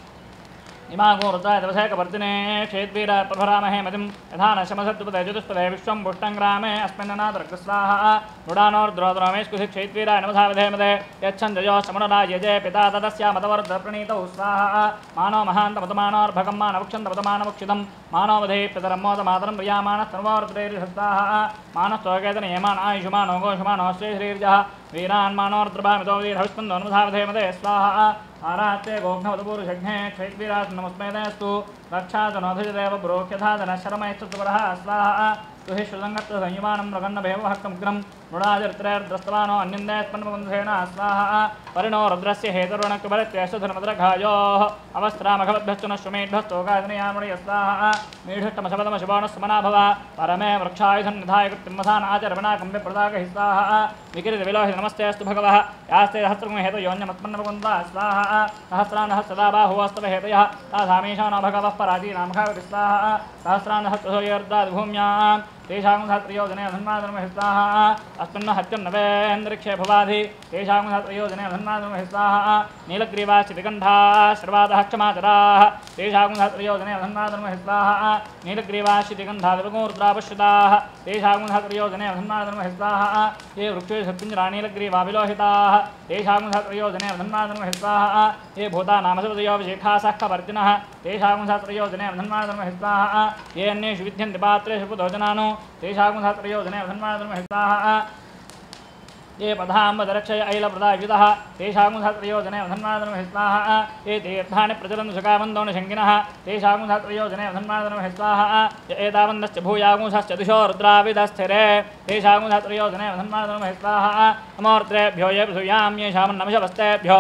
इमागो रुद्राय तपसे कवर्तिने क्षेद्वीरा प्रभरामहे मतिं यथा न शमसद्युपदे चतुष्पदे विश्वं पुष्टं ग्रामे अस्मिन्ननाथरग्रस्वाहा रुडानोर्द्रोद्रोमेष्कुधि क्षेद्वीराय नमसा विधेमदे यच्छन्दयो शमनरायजे पिता तदस्या मतवर्धप्रणीतौ स्वाहा मानो महान्तमतमानोर्भगं मानवक्षन्तमतमानमुक्षितं मानो वधे पितरं मोदमातरं प्रियामानस्तन्वारुद्रैर्हस्ताः मानस्तोकेतनयमान् आयुषमानो घोषमानो श्रीश्रीर्जः वीरान्मानोर्द्रभामितो वीरहविस्पन्दो नमसा विधेमदे स्वाहा आरात्ते गोघ्नवतपूरुषघ्ने क्षैद्वीरास् नमस्मेतेस्तु रक्षातनोऽधिजदेव ब्रोख्यथादन शरमैस्तुवरः स्वाहा तुहि श्रुतङ्गत्व संयुमानं मृगन्नभेवहक्कमुग्रं मृडाचरित्रैर्द्रस्तवानो अन्यन्देस्पन्नबन्धुसेन स्वाहा परिणो रुद्रस्य हेतुर्वणक्यबलत्वेषधर्मद्रघायोः अवस्त्रामघवद्भ्यश्च न श्रुमेढ्भस्तोगायतनयामणि स्वाहा मीढुष्टमशपदमशुभाणः भव परमे वृक्षायुधन्निधाय कृत्तिमसान् आचरवणाकम्बिप्रदाकहि स्वाहा विकिरितविलोहि नमस्तेऽस्तु भगवः यास्ते सहस्रगुण हेतुयोन्यमत्पन्नमुकुन्दा स्वाहा सहस्रान्नः सदा बाहुवस्तव हेतयः तासामीशो न भगवः पराजीनामघावति स्वाहा सहस्रान्नः कृशोयर्दाद्भूम्यां तेषां सहस्रयोजने धन्माधर्मः स्वाहा अस्मिन् हत्यन्नवेन्द्रिक्षे भवाधि तेषां सहस्रयोजने धन्माधर्मः स्वाहा नीलग्रीवाश्चितिकण्ठा श्रवादः क्षमाचराः तेषां सहस्रयोजने धन्माधर्मः स्वाहा नीलग्रीवाश्चितिकण्ठा दिवगोर्द्रापश्यताः तेषां सहस्रयोजने धन्माधर्मः स्वाहा ये वृक्षे सत्पिञ्जरानीलग्रीवाविलोहिताः तेषां सहस्रयोजने धन्माधर्मः स्वाहा ये भूतानामसवदयोभिषेखासः कवर्तिनः तेषां सहस्रयोजने धन्माधर्मः स्वाहा ये अन्येषु विद्यन्ते पात्रेषु पुतोजनानो तेषां सहस्रयोजने धन्माधर्मः स्वाहा ये पदाम्बदरक्षय ऐलप्रदायुधः तेषां सहस्रयोजने धन्माधर्मः स्वाहा ये तीर्थानि प्रचलन्तु शकावन्दोनशङ्किनः तेषां सहस्रयोजने धन्माधर्मः स्वाहा य एतावन्दश्च भूयागुंसश्च दिशो रुद्राविदस्थिरे तेषां सहस्रयोजने धन्माधर्मः स्वाहा अमोर्त्रेभ्यो ये सूयां येषामन्नमशवस्तेभ्यो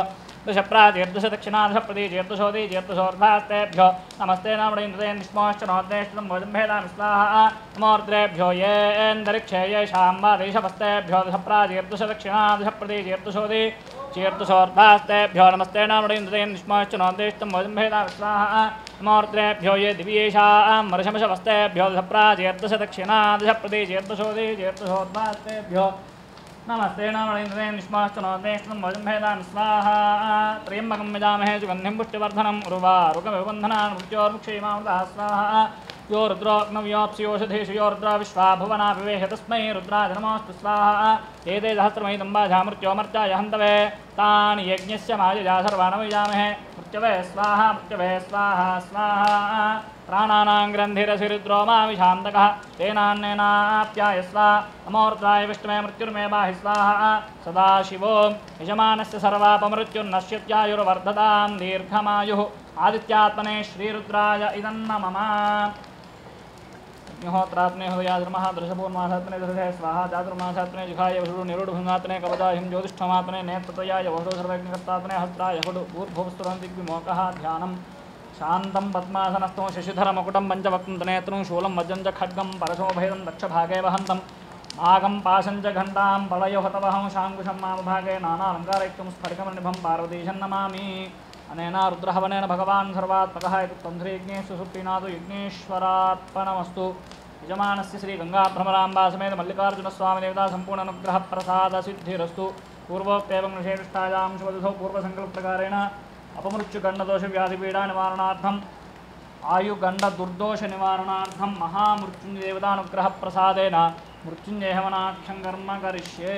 दशप्रातीर्दशदक्षिणादशप्रतीचीर्दशोर्धास्तेभ्यो नमस्ते नामणीन्द्रे निष्मोश्चनोद्देष्टं भोजम्भेदामि स्वाहा अमोर्द्रेभ्यो येऽन्तरिक्षे येषां वा देशपस्तेभ्यो दशप्रातीर्दशदक्षिणादशप्रतीचीर्दशोदि चीर्दशोर्धास्तेभ्यो नमस्ते नामणीन्द्रे निष्मोश्चनोद्देष्टं भोजम्भेदामि स्वाहा अमोर्द्रेभ्यो ये दिव्येषां वर्षमशवस्तेभ्यो दशप्रातीर्दशदक्षिणादशप्रतीचीर्दशोदि चीर्दशोर्धास्तेभ्यो नमस्ते नामणीन्द्रे निष्माश्चनोदेष्टं भोजम्भेदामि स्वाहा त्र्यम्बकं यजामहे सुगन्धिं पुष्टिवर्धनम् उर्वारुकमिबन्धनान् मृत्योर्मुक्षीमामृतः स्वाहा यो रुद्रोऽग्नव्योऽप्स्योषधीषु यो रुद्रा विश्वा भुवना विवेश तस्मै रुद्राय नमोऽस्तु स्वाहा एते सहस्रमयितं बाधा मृत्योमर्चाय हन्तवे तानि यज्ञस्य मायया सर्वाणमयजामहे मृत्यवे स्वाहा स्वाहा प्राणानां ग्रन्थिरसिरुद्रो माविशान्तकः तेनान्नेनाप्यायस्व अमोर्द्राय विष्णुमे मृत्युर्मे बाहि स्वाहा सदाशिवो यजमानस्य सर्वापमृत्युर्नश्यत्यायुर्वर्धतां दीर्घमायुः आदित्यात्मने श्रीरुद्राय इदन्न मम अग्निहोत्रात्मने हृदयाधर्मः दृशपूर्णमासात्मने दृढे स्वाहा चातुर्मासात्मने जिघाय वसुडु निरुडभुङ्गात्मने कवचाहिं ज्योतिष्ठमात्मने नेत्रत्रयाय वसुडु सर्वज्ञकर्तात्मने हस्ताय हडु भूर्भुवस्तुरन्तिग्विमोकः ध्यानं शान्तं पद्मासनस्थो शशिधरमकुटं पञ्चवक्त्रं त्रिनेत्रं शूलं वज्रं च खड्गं परशोभेदं दक्षभागे वहन्तं नागं पाशं च घण्टां पलयोहतवहं शाङ्कुशं मामभागे नानालङ्कारयुक्तं स्फटिकमनिभं पार्वतीशं नमामि अनेन रुद्रहवनेन भगवान् सर्वात्मकः इति त्वं श्रीयज्ञेषु सुप्रीणातु यज्ञेश्वरात्मनमस्तु यजमानस्य श्रीगङ्गाभ्रमराम्बा समेत मल्लिकार्जुनस्वामिदेवता सम्पूर्णानुग्रहप्रसादसिद्धिरस्तु पूर्वोक्तेवं विशेषिष्ठायां शुभदुधौ पूर्वसङ्कल्पप्रकारेण अपमृत्युगण्डदोषव्याधिपीडा निवारणार्थम् आयुगण्डदुर्दोषनिवारणार्थं महामृत्युञ्जयदेवतानुग्रहप्रसादेन మృత్యుంజయహవనాఖ్యం కర్మ కరిష్యే.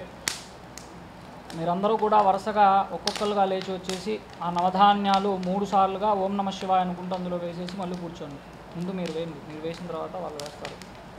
మీరందరూ కూడా వరుసగా ఒక్కొక్కరుగా లేచి వచ్చేసి ఆ నవధాన్యాలు 3 సార్లుగా ఓం నమ శివాయ అనుకుంటూ అందులో వేసేసి మళ్ళీ కూర్చోండి. ముందు మీరు వేయండి, మీరు వేసిన తర్వాత వాళ్ళు వేస్తారు.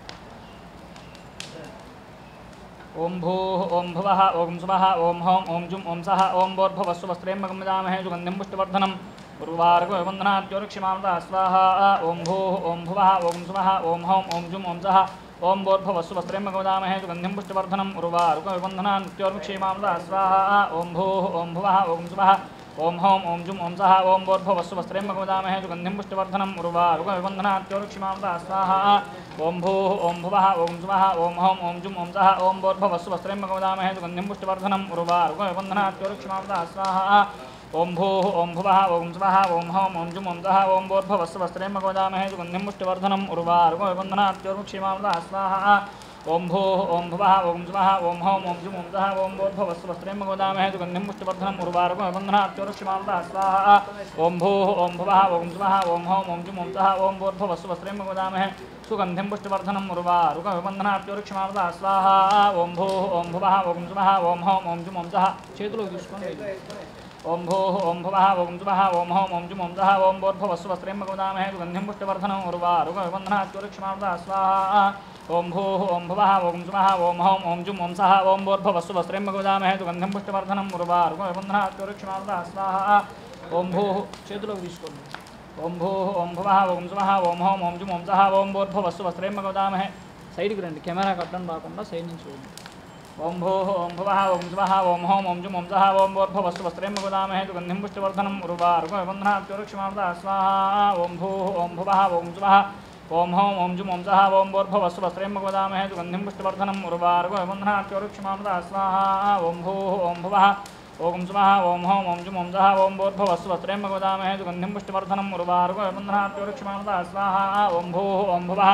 ఓం భూ ఓం భువ ఓం శుభ ఓం హోం ఓం జుం ఓం సహ ఓం భోర్భువస్సు వస్త్రేంబకం వదామహే సుగంధిం పుష్టివర్ధనం ఉర్వారుకవందనాద్యోరక్షిమామృత స్వాహ. ఓం భూ ఓం భువ ఓం శుభ ఓం హోం ఓం జుం ఓం సహ ఓం భోర్భువస్సు వస్త్రేంబకం వదామహే సుగంధిం పుష్టివర్ధనం ఉర్వారుకవందనాన్ మృత్యోర్ముక్షీమామృత స్వాహ. ఓం భూ ఓం భువ ఓం శుభ ఓం హోం ఓం జుం ఓం సహ ఓం భోర్భువస్సు వస్త్రేంబకం వదామహే సుగంధిం పుష్టివర్ధనం ఉర్వారుకవందనాద్యోరక్షిమామృత స్వాహ. ఓం భూ ఓం భువ ఓం శుభ ఓం హోం ఓం జుం ఓం సహ ఓం భోర్భువస్సు వస్త్రేంబకం వదామహే సుగంధిం పుష్టివర్ధనం ఉర్వారుకవందనాద్యోరక్షిమామృత స్వాహ. ఓం భూ ఓం భువ ఓం శుభ ఓం హోం ఓం జుం ఓం సహ ఓం భోర్భువస్సు వస్త్రేంబకం వదామహే సుగంధిం పుష్టివర్ధనం ఉర్వారుకవందనాద్యోరక్షిమామృత స్వాహ. ఓం భూ ఓం భువ ఓం శుభ ఓం హోం ఓం జుం ఓం సహ ఓం భోర్భువస్సు వస్త్రేంబకం వదామహే సుగంధిం పుష్టివర్ధనం ఉర్వారుకవందనాద్యోరక్షిమామృత స్వాహ. ఓం భూ ఓం భువ ఓం శుభ ఓం హోం ఓం జుం ఓం సహ ఓం భోర్భువస్సు వస్త్రేంబకం వదామహే సుగంధిం పుష్టివర్ధనం ఉర్వారుకవందనాద్యోరక్షిమామృత స్వాహ. ఓం భూ ఓం భువ ఓం శుభ ఓం హోం ఓం జుం ఓం సహ చేతిలో తీసుకోండి. ఓం భూ ఓం భువ ఓం శుభ ఓం హోం ఓం జుం ఓం సహ ఓం భోర్భువస్సు వస్త్రేంబకం వదామహే సుగంధిం పుష్టివర్ధనం ఉర్వారుకవందనాద్యోరక్షిమామృత స్వాహ. ఓం భూ ఓం భువ ఓం శుభ ఓం హోం ఓం జుం ఓం సహ ఓం భోర్భువస్సు వస్త్రేంబకం వదామహే సుగంధిం పుష్టివర్ధనం ఉర్వారుకవందనాద్యోరక్షిమామృత స్వాహ. ఓం భూ చేతిలోకి తీసుకోండి. ఓం భూ ఓం భువ ఓం శుభ ఓం హోం ఓం జుం ఓం సహ ఓం భోర్భువస్సు వస్త్రేంబకం వదామహే సైడ్కి రండి, కెమెరా కట్టడం రాకుండా సైడ్ నుంచి చూడండి. ఓం భూ ఓం భువ ఓం శుభ ఓం హోం ఓం జుం ఓం సహ ఓం భోర్భువస్సు వస్త్రేంబకం వదామహే సుగంధిం పుష్టివర్ధనం ఉర్వారుకవందనాద్యోరక్షిమామృత స్వాహ. ఓం భూ ఓం భువ ఓం శుభ ఓం హోం ఓం జుం ఓం సహ ఓం భోర్భువస్సు వస్త్రేంబకం వదామహే సుగంధిం పుష్టివర్ధనం ఉర్వారుకవందనాద్యోరక్షిమామృత స్వాహ. ఓం భూ ఓం భువ ఓం శుభ ఓం హోం ఓం జుం ఓం సహ ఓం భోర్భువస్సు వస్త్రేంబకం వదామహే సుగంధిం పుష్టివర్ధనం ఉర్వారుకవందనాద్యోరక్షిమామృత స్వాహ. ఓం భూ ఓం భువ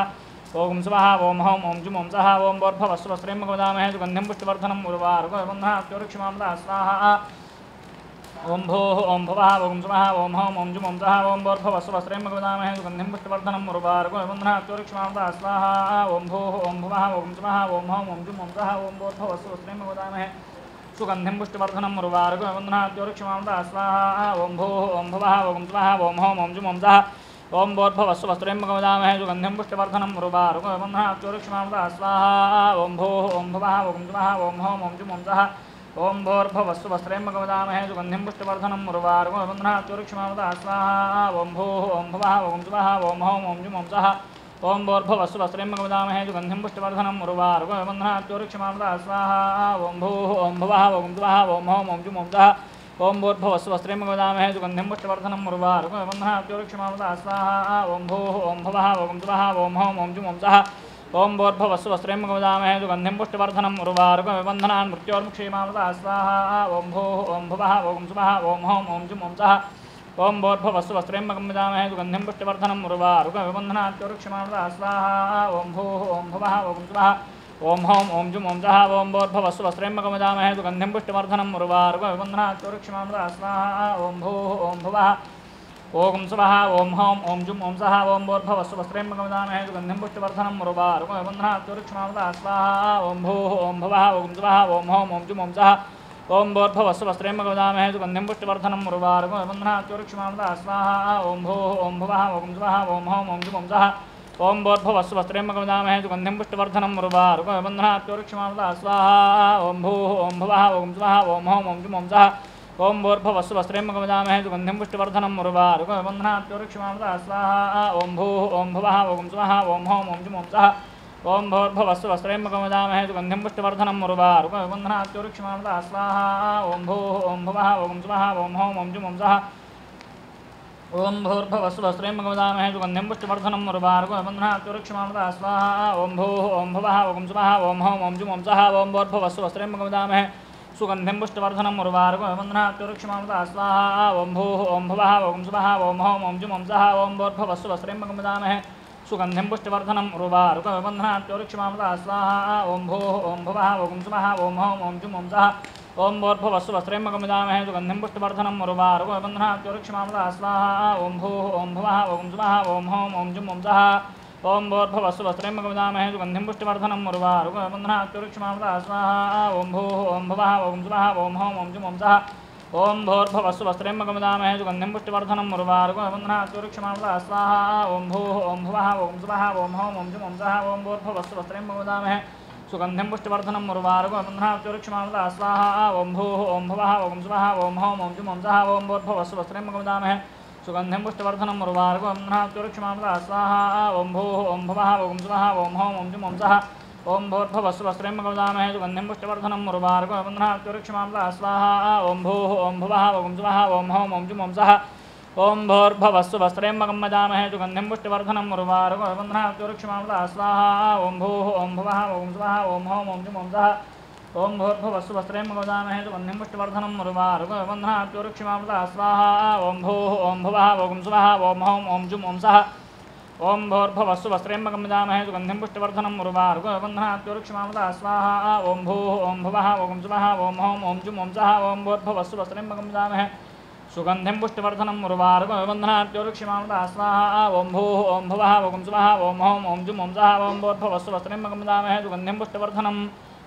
ओम स्वाहा ओम हौम ओम जुम ओम सहा ओम भोर्भवस्वस्त्रीं गमदामहे सुगन्धिं पुष्टिवर्धनं उर्वारुकबन्धनात्योरक्षमां स्वाहा ओम भोः ओम भवः ओम स्वाहा ओम हौम ओम जुम ओम सहा ओम भोर्भवस्वस्त्रीं गमदामहे सुगन्धिं पुष्टिवर्धनं उर्वारुकबन्धनात्योरक्षमां स्वाहा ओम भोः ओम भवः ओम स्वाहा ओम हौम ओम जुम ओम सहा ओम भोर्भवस्वस्त्रीं गमदामहे सुगन्धिं पुष्टिवर्धनं उर्वारुकबन्धनात्योरक्षमां स्वाहा ओम भोः ओम भवः ओम स्वाहा ओम हौम ओम जुम ओम सहा ओम भोर्भवस्वस्त्रीं गमदामहे सुगन्धिं पुष्टिवर्धनं उर्वारुकबन्धनात्योरक्षमां स्वाहा ओम भोः ओम भवः ओम स्वाहा ओम हौम ओम जुम ओम सहा ओम भोर्भवस्वस्त्रीं गमदामहे सुगन्धिं पुष्टिवर्धनं उर्वारुकबन्धनात्योरक्षमां स्वाहा ओम भोः ओम भवः ओम स्वाहा ओम हौम ओम जुम ओम सहा ओम भोर्भवस्वस्त्रीं गमदामहे सुगन्धिं पुष्टिवर्धनं उर्वारुकबन्धनात्योरक्षमां स्वाहा ओम भोः ओम भवः ओम स्वाहा ओम हौम ओम जुम ओम सहा ओम भोर्भवस्वस्त्रीं गमदामहे सुगन्धिं पुष्टिवर्धनं उर्वारुकबन्धनात्योरक्षमां स्वाहा ओम भोः ओम भवः ओम स्वाहा ओम हौम ओम जुम ओम सहा ओम भोर्भवस्वस्त्रीं गमदामहे सुगन्धिं पुष्टिवर्धनं उर्वारुकबन्धनान् मृत्योर्मुक्षीमां स्वाहा ओम भोः ओम भवः ओम स्वाहा ओम हौम ओम जुम ओम सहा ओम भोर्भवस्वस्त्रीं गमदामहे सुगन्धिं पुष्टिवर्धनं उर्वारुकबन्धनात्योरक्षमां स्वाहा ओम भोः ओम भवः ओम स्वाहा ओम हौम ओम जुम ओम सहा ओम भोर्भवस्वस्त्रीं गमदामहे सुगन्धिं पुष्टिवर्धनं उर्वारुकबन्धनात्योरक्षमां स्वाहा ओम भोः ओम भवः ओम स्वाहा ओम हौम ओम जुम ओम सहा ओम भोर्भवस्वस्त्रीं गमदामहे सुगन्धिं पुष्टिवर्धनं उर्वारुकबन्धनात्योरक्षमां स्वाहा ओम भोः ओम भवः ओम स्वाहा ओम हौम ओम जुम ओम सहा ओम भोर्भवस्वस्त्रीं गमदामहे सुगन्धिं पुष्टिवर्धनं उर्वारुकबन्धनात्योरक्षमां स्वाहा ओम भोः ओम भवः ओम स्वाहा ओम हौम ओम जुम ओम सहा ओम भोर्भवस्वस्त्रीं गमदामहे सुगन्धिं पुष्टिवर्धनं उर्वारुकबन्धनात्योरक्षमां स्वाहा ओम भोः ओम भवः ओम स्वाहा ओम हौम ओम जुम ओम सहा ओम भोर्भवस्वस्त्रीं गमदामहे सुगन्धिं पुष्टिवर्धनं उर्वारुकबन्धनात्योरक्षमां स्वाहा ओम भोः ओम भवः ओम स्वाहा ओम हौम ओम जुम ओम सहा ओम भोर्भवस्वस्त्रीं गमदामहे सुगन्धिं पुष्टिवर्धनं उर्वारुकबन्धनात्योरक्षमां स्वाहा ओम भोः ओम भवः ओम स्वाहा ओम हौम ओम जुम ओम सहा ओम भोर्भवस्वस्त्रीं गमदामहे सुगन्धिं पुष्टिवर्धनं उर्वारुकबन्धनात्योरक्षमां स्वाहा ओम भोः ओम भवः ओम स्वाहा ओम हौम ओम जुम ओम सहा ओम भोर्भवस्वस्त्रीं गमदामहे सुगन्धिं पुष्टिवर्धनं उर्वारुकबन्धनात्योरक्षमां स्वाहा ओम भोः ओम भवः ओम स्वाहा ओम हौम ओम जुम ओम सहा ओम भोर्भवस्वस्त्रीं गमदामहे सुगन्धिं पुष्टिवर्धनं उर्वारुकबन्धनात्योरक्षमां स्वाहा ओम भोः ओम भवः ओम स्वाहा ओम हौम ओम जुम ओम सहा ओम भोर्भवस्वस्त्रीं गमदामहे सुगन्धिं पुष्टिवर्धनं उर्वारुकबन्धनात्योरक्षमां स्वाहा ओम भोः ओम भवः ओम स्वाहा ओम हौम ओम जुम ओम सहा ओम भोर्भवस्वस्त्रीं गमदामहे सुगन्धिं पुष्टिवर्धनं उर्वारुकबन्धनात्योरक्षमां स्वाहा ओम भोः ओम भवः ओम स्वाहा ओम हौम ओम जुम ओम सहा ओम भोर्भवस्वस्त्रीं गमदामहे सुगन्धिं पुष्टिवर्धनं उर्वारुकबन्धनात्योरक्षमां स्वाहा ओम भोः ओम भवः ओम स्वाहा ओम हौम ओम जुम ओम सहा ओम भोर्भवस्वस्त्रीं गमदामहे सुगन्धिं पुष्टिवर्धनं उर्वारुकबन्धनात्योरक्षमां स्वाहा ओम भोः ओम भवः ओम स्वाहा ओम हौम ओम जुम ओम सहा ओम भोर्भवस्वस्त्रीं गमदामहे सुगन्धिं पुष्टिवर्धनं उर्वारुकबन्धनात्योरक्षमां स्वाहा ओम भोः ओम भवः ओम स्वाहा ओम हौम ओम जुम ओम सहा ओम भोर्भवस्वस्त्रीं गमदामहे सुगन्धिं पुष्टिवर्धनं उर्वारुकबन्धनात्योरक्षमां स्वाहा ओम भोः ओम भवः ओम स्वाहा ओम हौम ओम जुम ओम सहा ओम भोर्भवस्वस्त्रीं गमदामहे सुगन्धिं पुष्टिवर्धनं उर्वारुकबन्धनात्योरक्षमां स्वाहा ओम भोः ओम भवः ओम स्वाहा ओम हौम ओम जुम ओम सहा ओम भोर्भवस्वस्त्रीं गमदामहे सुगन्धिं पुष्टिवर्धनं उर्वारुकबन्धनात्योरक्षमां स्वाहा ओम भोः ओम भवः ओम स्वाहा ओम हौम ओम जुम ओम सहा ओम भोर्भवस्वस्त्रीं गमदामहे सुगन्धिं पुष्टिवर्धनं उर्वारुकबन्धनात्योरक्षमां स्वाहा ओम भोः ओम भवः ओम स्वाहा ओम हौम ओम जुम ओम सहा ओम भोर्भवस्वस्त्रीं गमदामहे सुगन्धिं पुष्टिवर्धनं उर्वारुकबन्धनात्योरक्षमां स्वाहा ओम भोः ओम भवः ओम स्वाहा ओम हौम ओम जुम ओम सहा ओम भोर्भवस्वस्त्रीं गमदामहे सुगन्धिं पुष्टिवर्धनं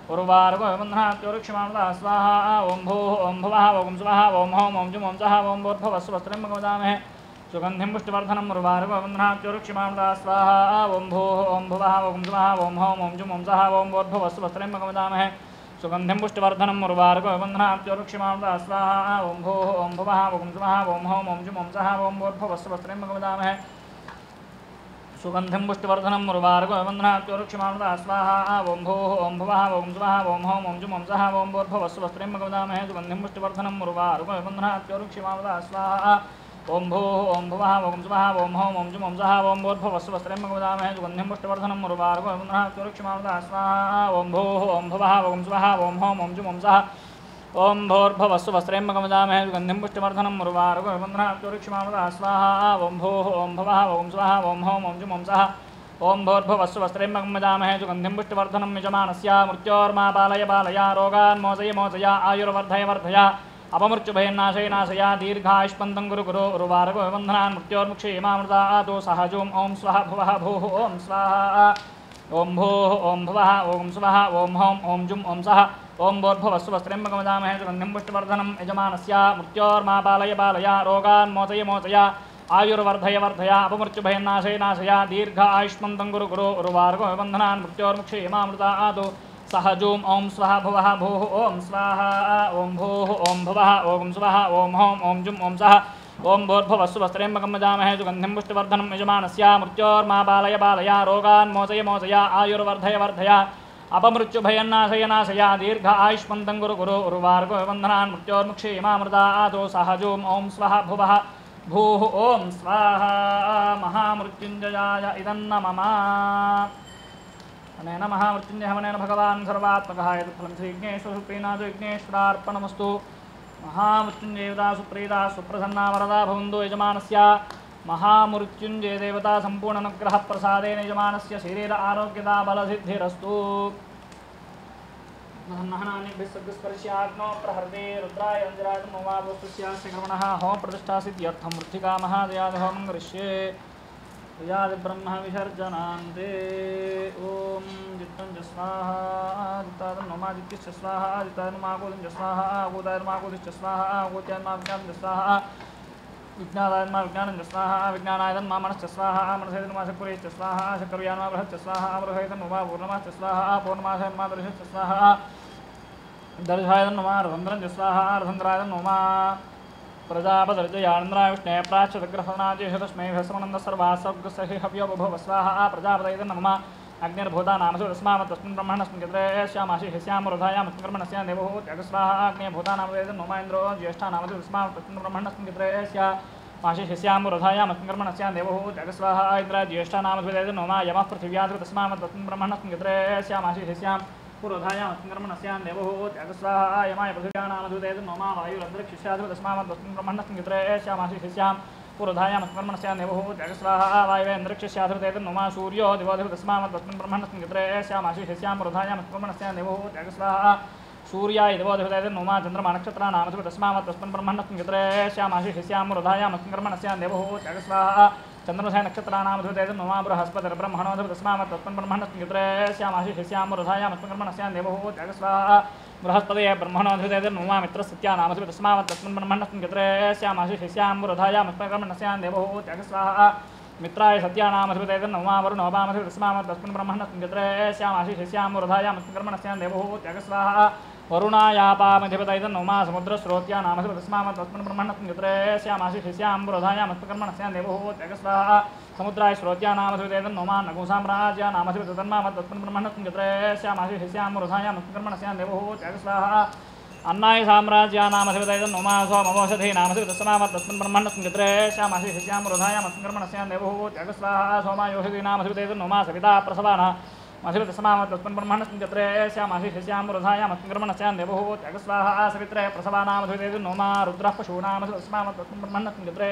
उर्वारुकबन्धनात्योरक्षमां स्वाहा ओम भोः ओम भवः ओम स्वाहा ओम हौम ओम जुम ओम सहा ओम भोर्भवस्वस्त्रीं गमदामहे सुगन्धिं पुष्टिवर्धनं उर्वारुकबन्धनात्योरक्षमां स्वाहा ओम भोः ओम भवः ओम स्वाहा ओम हौम ओम जुम ओम सहा ओम भोर्भवस्वस्त्रीं गमदामहे सुगन्धिं पुष्टिवर्धनं उर्वारुकबन्धनात्योरक्षमां स्वाहा ओम भोः ओम भवः ओम स्वाहा ओम हौम ओम जुम ओम सहा ओम भोर्भवस्वस्त्रीं गमदामहे सुगन्धिं पुष्टिवर्धनं उर्वारुकबन्धनात्योरक्षमां स्वाहा ओम भोः ओम भवः ओम स्वाहा ओम हौम ओम जुम ओम सहा ओम भोर्भवस्वस्त्रीं गमदामहे सुगन्धिं पुष्टिवर्धनं उर्वारुकबन्धनात्योरक्षमां स्वाहा ओम भोः ओम भवः ओम स्वाहा ओम हौम ओम जुम ओम सहा ओम भोर्भवस्वस्त्रीं गमदामहे सुगन्धिं पुष्टिवर्धनं उर्वारुकबन्धनात्योरक्षमां स्वाहा ओम भोः ओम भवः ओम स्वाहा ओम हौम ओम जुम ओम सहा ओम भोर्भवस्वस्त्रीं गमदामहे सुगन्धिं पुष्टिवर्धनं उर्वारुकबन्धनात्योरक्षमां स्वाहा ओम भोः ओम भवः ओम स्वाहा ओम हौम ओम जुम ओम सहा ओं भूर्भुवस्सु वस्त्रेम्बकं वदामहे सुगन्धिं पुष्टिवर्धनं यजमानस्य मृत्योर्मा पालय पालय रोगान् मोचय मोचय आयुर्वर्धय वर्धय अपमृत्युभयन्नाशय नाशय दीर्घायुष्मन्तं गुरु गुरु उर्वारको बन्धनान् मृत्योर्मुक्षीमामृतादो सहजों ॐ स्वः भुवः भूः ॐ स्वाहा ओं भूः ॐ भुवः ॐ स्वः ॐ हौं ॐ जुं ॐ सः ओं भूर्भुवस्सु वस्त्रेम्बकं वदामहे सुगन्धिं पुष्टिवर्धनं यजमानस्य मृत्योर्मा पालय पालय रोगान् मोचय मोचय आयुर्वर्धय वर्धय अपमृत्युभयन्नाशय नाशय दीर्घ आयुष्मन्तं गुरु गुरु उर्वार्गो बन्धनान् मृत्योर्मुक्षीमामृतादो सहजों ॐ स्वः भुवः भूः ॐ स्वाहा ॐ भूः ॐ भुवः ॐ स्वः ॐ हौं ॐ जुं ॐ सः ओं भूर्भुवस्सु वस्त्रेम्बकं वदामहे सुगन्धिं पुष्टिवर्धनं यजमानस्य मृत्योर्मा पालय पालय रोगान् मोचय मोचय आयुर्वर्धय वर्धय अपमृत्युभयन्नाशय नाशय दीर्घ आयुष्मन्तं गुरु गुरु उर्वार्गो बन्धनान् मृत्योर्मुक्षीमामृतादो सहजों ॐ स्वः भुवः भूः ॐ स्वाहा महामृत्युञ्जयाय इदन्न मम अनेन महामृत्युञ्जयहवनेन भगवान् सर्वात्मकः यत् फलं श्रीविघ्नेश्वर सुप्रीणादो विघ्नेश्वरार्पणमस्तु महामृत्युञ्जयदेवता सुप्रीता सुप्रसन्ना वरदा भवन्तु यजमानस्य महामृत्युञ्जय देवता सम्पूर्णानुग्रहप्रसादेन यजमानस्य शरीर आरोग्यता बलसिद्धिरस्तु सर्गस्पर्श्याग्नो प्रहृते रुद्राय अञ्जराय नोमावस्तुस्यास्य कर्मणः होम प्रतिष्ठासिद्ध्यर्थं मृत्तिकामः दयादहोमं करिष्ये प्रजादिब्रह्म विसर्जनान्ते ॐ जित्तं च स्वाहा जित्तादं नोमादित्यश्च स्वाहा जित्तादमागोदं च स्वाहा आगोदायमागोदिश्च स्वाहा आगोत्यान्माविज्ञानं च स्वाहा विज्ञानायन्मा विज्ञानं च स्वाहा विज्ञानायन्मा मनश्च स्वाहा मनसेदन्मा शक्पुरेश्च स्वाहा शक्कर्यान्मा बृहच्च स्वाहा बृहैतन्मा पूर्णमाश्च स्वाहा पूर्णमाशयन्मा दर्शश्च स्वाहा दर्शायन्मा रथन्द्रं च स्वाहा रथन्द्रायन्मा प्रजापतिर्जयान्द्राय विष्णे प्राच्यग्रहणादिशतस्मै भस्मनन्द सर्वासर्गसहि हव्यो बभूव स्वाहा प्रजापतये नमः अग्निर्भूतानामसु तस्मात् तस्मिन् ब्रह्मणस्मिन् गत्रे श्यामाशि ह्यस्यामरुधायामस्मिन् कर्मणस्यां देवहूत्याग स्वाहा अग्निर्भूतानामवेदं नोमाइन्द्रो ज्येष्ठानामसु तस्मात् तस्मिन् ब्रह्मणस्मिन् गत्रे श्यामाशि ह्यस्यामरुधायामस्मिन् कर्मणस्यां देवहूत्याग स्वाहा इन्द्र ज्येष्ठानामसु नोमा यमः पृथिव्याद् तस्मात् तस्मिन् ब्रह्मणस्मिन् गत्रे श्यामाशि ह्यस्यां पुरोधायामस्मिन् कर्मणस्यां देवहूत्याग स्वाहा यमाय पृथिव्यानामसु नोमा वायुरन्तरिक्षस्याद् तस्मात् तस्मिन् ब्रह्मणस्मिन् गत्रे श्यामाशि ह्यस्यां पुरोधायामस्मिन् कर्मणस्यां देवहूत्याग स्वाहा वायुवेन्द्रिक्षस्याद् नमा सूर्यो दिवोऽधिप तस्मात् तस्मिन् ब्रह्मणस्मिन् गत्रे श्यामाशि ह्यस्यां पुरोधायामस्मिन् कर्मणस्यां देवहूत्याग स्वाहा सूर्याय दिवोऽधिपतये नमा चन्द्रमा नक्षत्राणामसु तस्मात् तस्मिन् ब्रह्मणस्मिन् गत्रे श्यामाशि ह्यस्यां पुरोधायामस्मिन् कर्मणस्यां देवहूत्याग स्वाहा चन्द्रमसः नक्षत्राणामसु नमा बृहस्पतिर्ब्रह्मणोऽधिप तस्मात् तस्मिन् ब्रह्मणस्मिन् गत्रे श्यामाशि ह्यस्यां पुरोधायामस्मिन् कर्मणस्यां देवहूत्याग स्वाहा बृहस्पतये ब्रह्मणोऽधिपतये नमा मित्रस्थित्यानामसु तस्मात् तस्मिन् ब्रह्मणस्मिन् गत्रे श्यामाशि ह्यस्यां पुरोधायामस्मिन् कर्मणस्यां देवहूत्याग स्वाहा मित्राय सत्यानामसुपतये नमा वरुणो वामसु तस्मात् तस्मिन् ब्रह्मणस्मिन् गत्रे श्यामाशि ह्यस्यां पुरोधायामस्मिन् कर्मणस्यां देवहूत्याग स्वाहा वरुणायापामधिपतये नमा समुद्रस्रोत्यानामसु तस्मात् तस्मिन् ब्रह्मणस्मिन् गत्रे श्यामाशि ह्यस्यां पुरोधायामस्मिन् कर्मणस्यां देवहूत्याग स्वाहा समुद्राय श्रोत्यानामसुपतये नमा नकुसाम्राज्यानामसु तस्मात् तस्मिन् ब्रह्मणस्मिन् गत्रे श्यामाशि ह्यस्यां पुरोधायामस्मिन् कर्मणस्यां देवहूत्याग स्वाहा अन्नाय साम्राज्यानामसुपतये नमा सोमवोषधीनामसु तस्मात् तस्मिन् ब्रह्मणस्मिन् गत्रे श्यामाशि ह्यस्यां पुरोधायामस्मिन् कर्मणस्यां देवहूत्याग स्वाहा सोमायोषधीनामसुपतये नमा सविता प्रसवाना मसुर तस्मात् तस्मिन् ब्रह्मणस्मिन् गत्रे श्यामाशि ह्यस्यां पुरोधायामस्मिन् कर्मणस्यां देवहूत्याग स्वाहा सवित्रे प्रसवानामसुपतये नमा रुद्रः पशूनामसु तस्मात् तस्मिन् ब्रह्मणस्मिन् गत्रे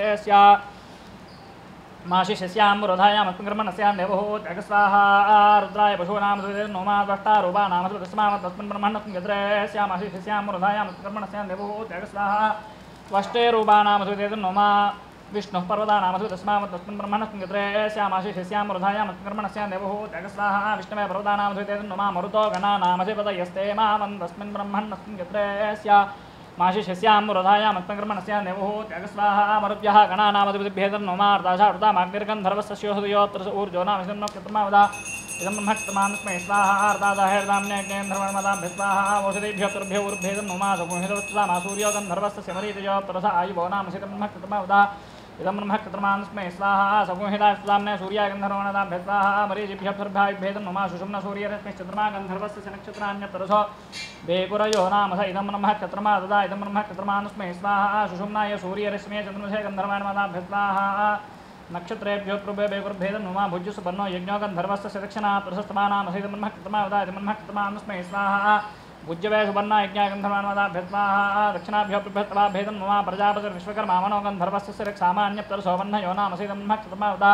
श्यामाशि ह्यस्यां पुरोधायामस्मिन् कर्मणस्यां देवहूत्याग स्वाहा रुद्राय पशूनामसुपतये नमा द्रष्टारूपानामसु तस्मात् तस्मिन् ब्रह्मणस्मिन् गत्रे श्यामाशि ह्यस्यां पुरोधायामस्मिन् कर्मणस्यां देवहूत्याग स्वाहा त्वष्टे रूपानामसुपतये नमा विष्णुः पर्वतानामसु तस्मात् तस्मिन् ब्रह्मणस्मिन् गत्रे श्यामाशि ह्यस्यां पुरोधायामस्मिन् कर्मणस्यां देवहूत्याग स्वाहा विष्णवे पर्वतानामसु नमा मरुतो गणानामधिपतयस्ते मावन् तस्मिन् ब्रह्मणस्मिन् गत्रे श्यामाशि ह्यस्यां पुरोधायामस्मिन् कर्मणस्यां देवहूत्याग स्वाहा मरुभ्यः गणानामधिपतिभ्यः नोमार्दाशार्दामाग्निर्गन्धर्वस्य ऊर्जो नामस्तमावदा इदं ब्रह्मक्षत्रमानुस्मै स्वाहा आर्दादाहेर्दाम्यग्नेन्धर्वणमदाभ्य स्वाहा ओषधेभ्यो तुर्भ्यो ऊर्भ्येदं नोमा सगुहितवत्सामा सूर्यो गन्धर्वस्य मरीतयो तरसा आयुवो नामसिदं ब्रह्मक्षत्रमावदा इदं ब्रह्मक्षत्रमानुस्मै स्वाहा सगुहितास्लाम्ने सूर्याय गन्धर्वणदाभ्य स्वाहा मरीचिभ्यभ्यर्भ्याभ्येदं नोमा सुषुम्न सूर्यरश्मिश्चन्द्रमा गन्धर्वस्य नक्षत्राण्यतरसो बेकुरयो नाम स इदं ब्रह्मक्षत्रमा तदा इदं ब्रह्मक्षत्रमानुस्मै स्वाहा सुषुम्नाय सूर्यरश्मे चन्द्रमसे गन्धर्वाणमदाभ्य स्वाहा नक्षत्रेभ्यो प्रभे बेकुर्भेदं नुमा भुज्युसुपर्णो यज्ञो गन्धर्वस्य दक्षिणा प्रशस्तमानामसीदं ब्रह्मक्षत्रमावदा इदं ब्रह्मक्षत्रमानुस्मै स्वाहा भुज्यवे सुपर्णा यज्ञा गन्धर्वाणमदाभ्य स्वाहा दक्षिणाभ्यो प्रभ्यत्वाभेदं नुमा प्रजापतिर्विश्वकर्मा मनो गन्धर्वस्य रक्षामान्यप्तरसो वह्नयो नामसीदं ब्रह्मक्षत्रमावदा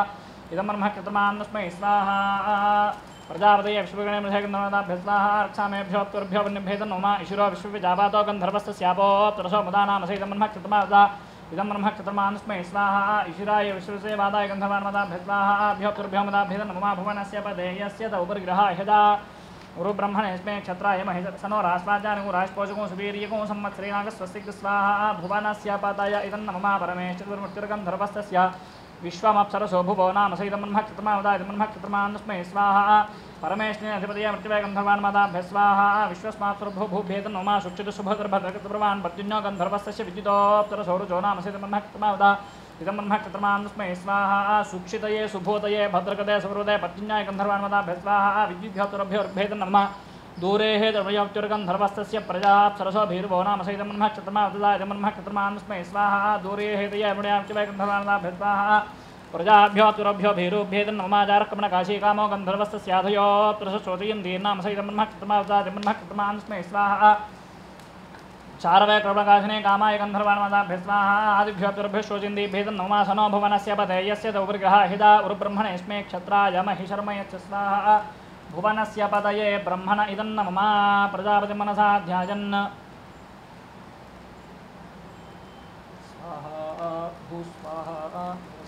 इदं ब्रह्म कृतमान्नस्मै स्वाहा प्रजापतये विश्वगणे मृषगन्धर्वताभ्य स्वाहा रक्षामेभ्योऽप्तुर्भ्यो वन्यभ्यो तन्नो ईश्वरो विश्वजावातो गन्धर्वस्तस्यापोऽप्तरसो मुदानामसैदं ब्रह्म कृतमावदा इदं ब्रह्म क्षत्रमानुस्मै स्वाहा ईश्वराय विश्वसे वादाय गन्धर्वान्मदाभ्य स्वाहा अभ्योऽप्तुर्भ्यो मदाभ्य नमः भुवनस्य पदे यस्य त उपरिग्रहा यदा गुरुब्रह्मणेऽस्मै क्षत्राय महिषत्सनो राष्ट्राजानुगो राष्ट्रपोषको सुवीर्यको संवत्सरेणागस्वस्तिक स्वाहा भुवनस्य पदय इदं नमः परमेश्वरमूर्तिर्गन्धर्वस्तस्य विश्वमप्सरसो भुवो नाम सैदं ब्रह्म क्षत्रमावदा इदं ब्रह्म क्षत्रमानुस्मै स्वाहा परमेश्वरेण अधिपतये मृत्युवै गन्धर्वान्मदाभ्य स्वाहा विश्वस्मातुर्भूभूभेदं नमः शुक्षितशुभद्रभद्रकृतप्रवान् पर्जुन्यो गन्धर्वस्तस्य विद्युतोऽप्तरसौरुजो नाम सैदं ब्रह्म क्षत्रमावदा इदं ब्रह्म क्षत्रमानुस्मै स्वाहा सुक्षितये सुभूतये भद्रकृते सुहृदये पर्जुन्याय गन्धर्वान्मदाभ्य स्वाहा विद्युद्भ्योऽर्भ्योर्भेदं नमः दूरे हे द्रव्योप्तुर्गन्धर्वस्तस्य प्रजाप्सरसोभिर्भो नाम सैदं ब्रह्म क्षत्रमावदा इदं ब्रह्म क्षत्रमानुस्मै स्वाहा दूरे हे दये मृण्याप्तुवै गन्धर्वान्मदाभ्य स्वाहा प्रजाभ्योऽप्तुरभ्यो भीरुभ्येदं नमाजारकमणकाशी कामो गन्धर्वस्तस्याधयोऽप्तरसश्रोतयं दीर्नाम सैदं ब्रह्म क्षत्रमावदा इदं ब्रह्म क्षत्रमानुस्मै स्वाहा चारवै कृपणकाशिने कामाय गन्धर्वान्मदाभ्य स्वाहा आदिभ्योऽप्तुरभ्यो श्रोचिन्दीभ्येदं नमासनो भुवनस्य पदे यस्य त उपरिग्रहा हिदा उरुब्रह्मणेऽस्मै क्षत्राय महिषर्मयश्च स्वाहा भुवनस्य पदये ब्रह्मण इदं नमः प्रजापतिं मनसा ध्यायन् स्वाहा भूस्वाहा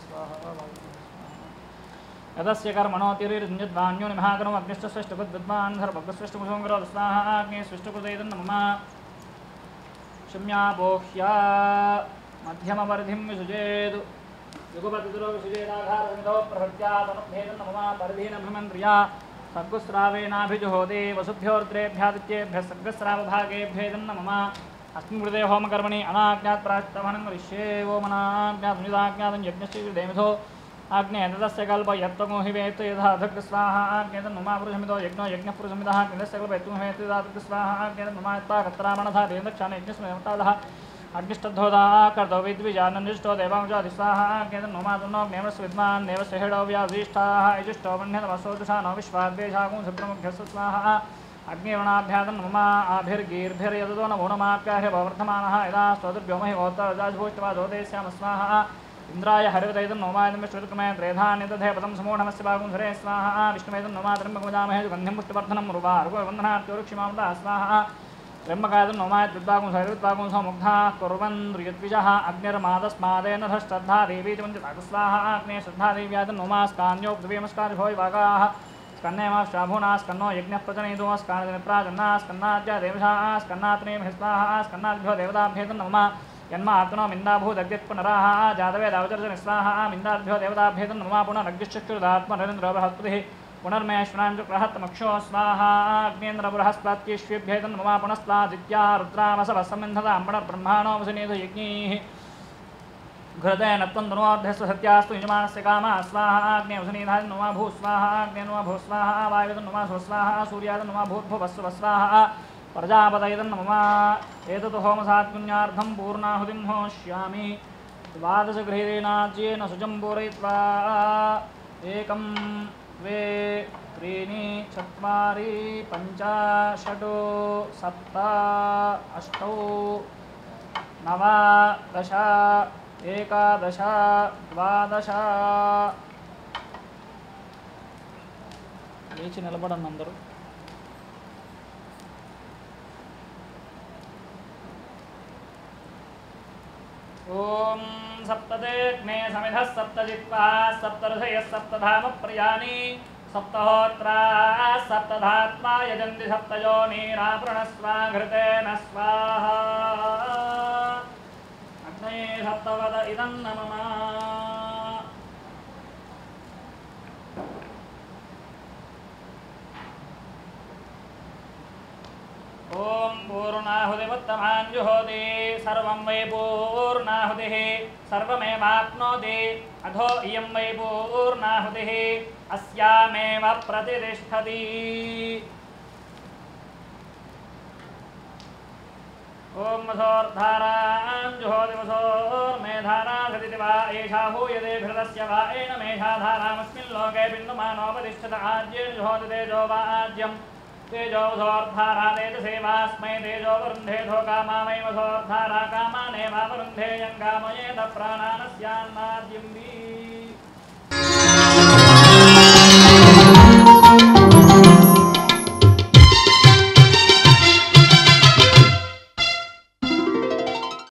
यदस्य कर्मणो तिरिर्जन्यद्वान्यो निमहाकरो अग्निष्ठस्वष्टकृद्विद्वान् सर्वज्ञस्वष्टकुसुङ्करो स्वाहा अग्ने स्विष्टकृते इदं नमः शम्यापोह्या मध्यमवर्धिं विसृजेत् युगपतितुरो विसृजेदाघारसमितो प्रहृत्यादनुभेदं नमः परिधीनभ्रमन्द्रिया सर्गस्रावेनाभिजुहोदे वसुभ्योर्द्रेभ्यादित्येभ्यः सर्गस्रावभागेभ्येदं नमः अस्मिन् कृते होमकर्मणि अनाज्ञात् प्राचित्तमनं करिष्ये ओम अनाज्ञातं यदाज्ञातं यज्ञस्य कृतेमिथो आज्ञे तदस्य कल्पयत्वमो हि वेत्त यथा स्वाहा आज्ञेतं नुमापुरुषमितो यज्ञो यज्ञपुरुषमितः अग्निस्य कल्पयत्वं वेत्त यथा स्वाहा आज्ञेतं नुमायत्वा कत्रामणथा देन्दक्षाने यज्ञस्मृतादः अग्निष्टद्धोदा कर्तव्य विद्विजानन्दिष्टो देवांशादिस्वाहा आज्ञेतं नुमातुन्नो ज्ञेमस्य विद्वान् देवस्य हेडो व्याधिष्ठाः यजुष्टो मन्यतमसोजुषानो विश्वाद्वेषागुं सुब्रह्मभ्यस्य स्वाहा अग्निवर्णाभ्यादं नमः आभिर्गीर्भिर्यदो नमो नमाप्याह्य वर्धमानः यदा स्तोत्रभ्यो महि वोत्तरजाज्भूष्टवा जोदेश्याम स्वाहा इंद्राय हरिवदैदं नोमायदं विश्वदुर्गमय त्रेधान्यदधे पदं समूढमस्य बागुंसरे स्वाहा विष्णुमेदं नोमात्रम्बकुजामहे सुगन्धिं पुष्टवर्धनं रुवारुगवन्दनात्योरुक्षिमामदा स्वाहा त्र्यम्बकायदं नोमायत् विद्वागुंसहरिद्वागुंसो मुग्धाः कुर्वन् ऋयद्विजः अग्निर्मादस्मादेन श्रद्धा देवी च वञ्चिता स्वाहा अग्ने श्रद्धा देव्यादं नोमास्कान्योपद्वीमस्कारिभो विभागाः स्कन्नेमा श्राभूना स्कन्नो यज्ञः प्रचनयितो स्कान्निप्राजन्ना स्कन्नाद्य देवशाः स्कन्नात्रेम स्वाहा स्कन्नाद्भ्यो देवताभ्येदं नमः यन्मात्मनो मिन्दाभूदग्यत्पुनराः जातवेदावचर्जन स्वाहा मिन्दाभ्यो देवताभ्येदं नमः पुनरग्निश्चक्षुर्दात्मनरेन्द्रो बृहस्पतिः पुनर्मेश्वराञ्चक्रहत्तमक्षो स्वाहा अग्नेन्द्रबृहस्पत्यश्वेभ्येदं नमः पुनस्तादित्या रुद्रावसवः सम्मिन्धतां पुनर्ब्रह्माणो वसनेधु यज्ञैः घृतेन त्वन्दनोऽभ्यस्तु सत्यास्तु यजमानस्य कामः स्वाहा अग्ने वसनेधाय नमः भू स्वाहा अग्ने नमः भू स्वाहा वायुवेदं नमः भू स्वाहा सूर्याय नमः भूर्भुवस्सु स्वाहा प्रजापतयेदं नमः एतत् होमसात्पुण्यार्थं पूर्णाहुतिं होष्यामि द्वादशगृहीरेणाज्येन शुचं पूरयित्वा 1 2 3 4 5 6 7 8 9 10 11 12 లేచి నిలబడండి అందరూ ओम सप्तदेग्ने समिधः सप्तजित्वा सप्तऋषयः सप्तधामप्रियाणि सप्तहोत्रा सप्तधात्मा यजन्ति सप्तयोनिरावृणस्वाघृतेन स्वाहा अग्नये सप्तवद इदं नमः ओम पूर्णाहुतिमुत्तमाञ्जुहोति सर्वं वै पूर्णाहुतिः सर्वमेवाप्नोति अधो इयं वै पूर्णाहुतिः अस्यामेव प्रतिष्ठति ओम वसोर्धाराञ्जुहोति वसोर्मेधाराधति वा एषा हूयते भृतस्य वा एन मेषाधारामस्मिन् लोके बिन्दुमानोपतिष्ठत आज्येन जुहोति तेजो वा आज्यम् तेजोधोर्धारा तेजसेवास्मै तेजो वरुन्धेधो कामामयि वसोर्धारा कामानेवावरुन्धेयं कामयेत प्राणानस्यान्नाद्यं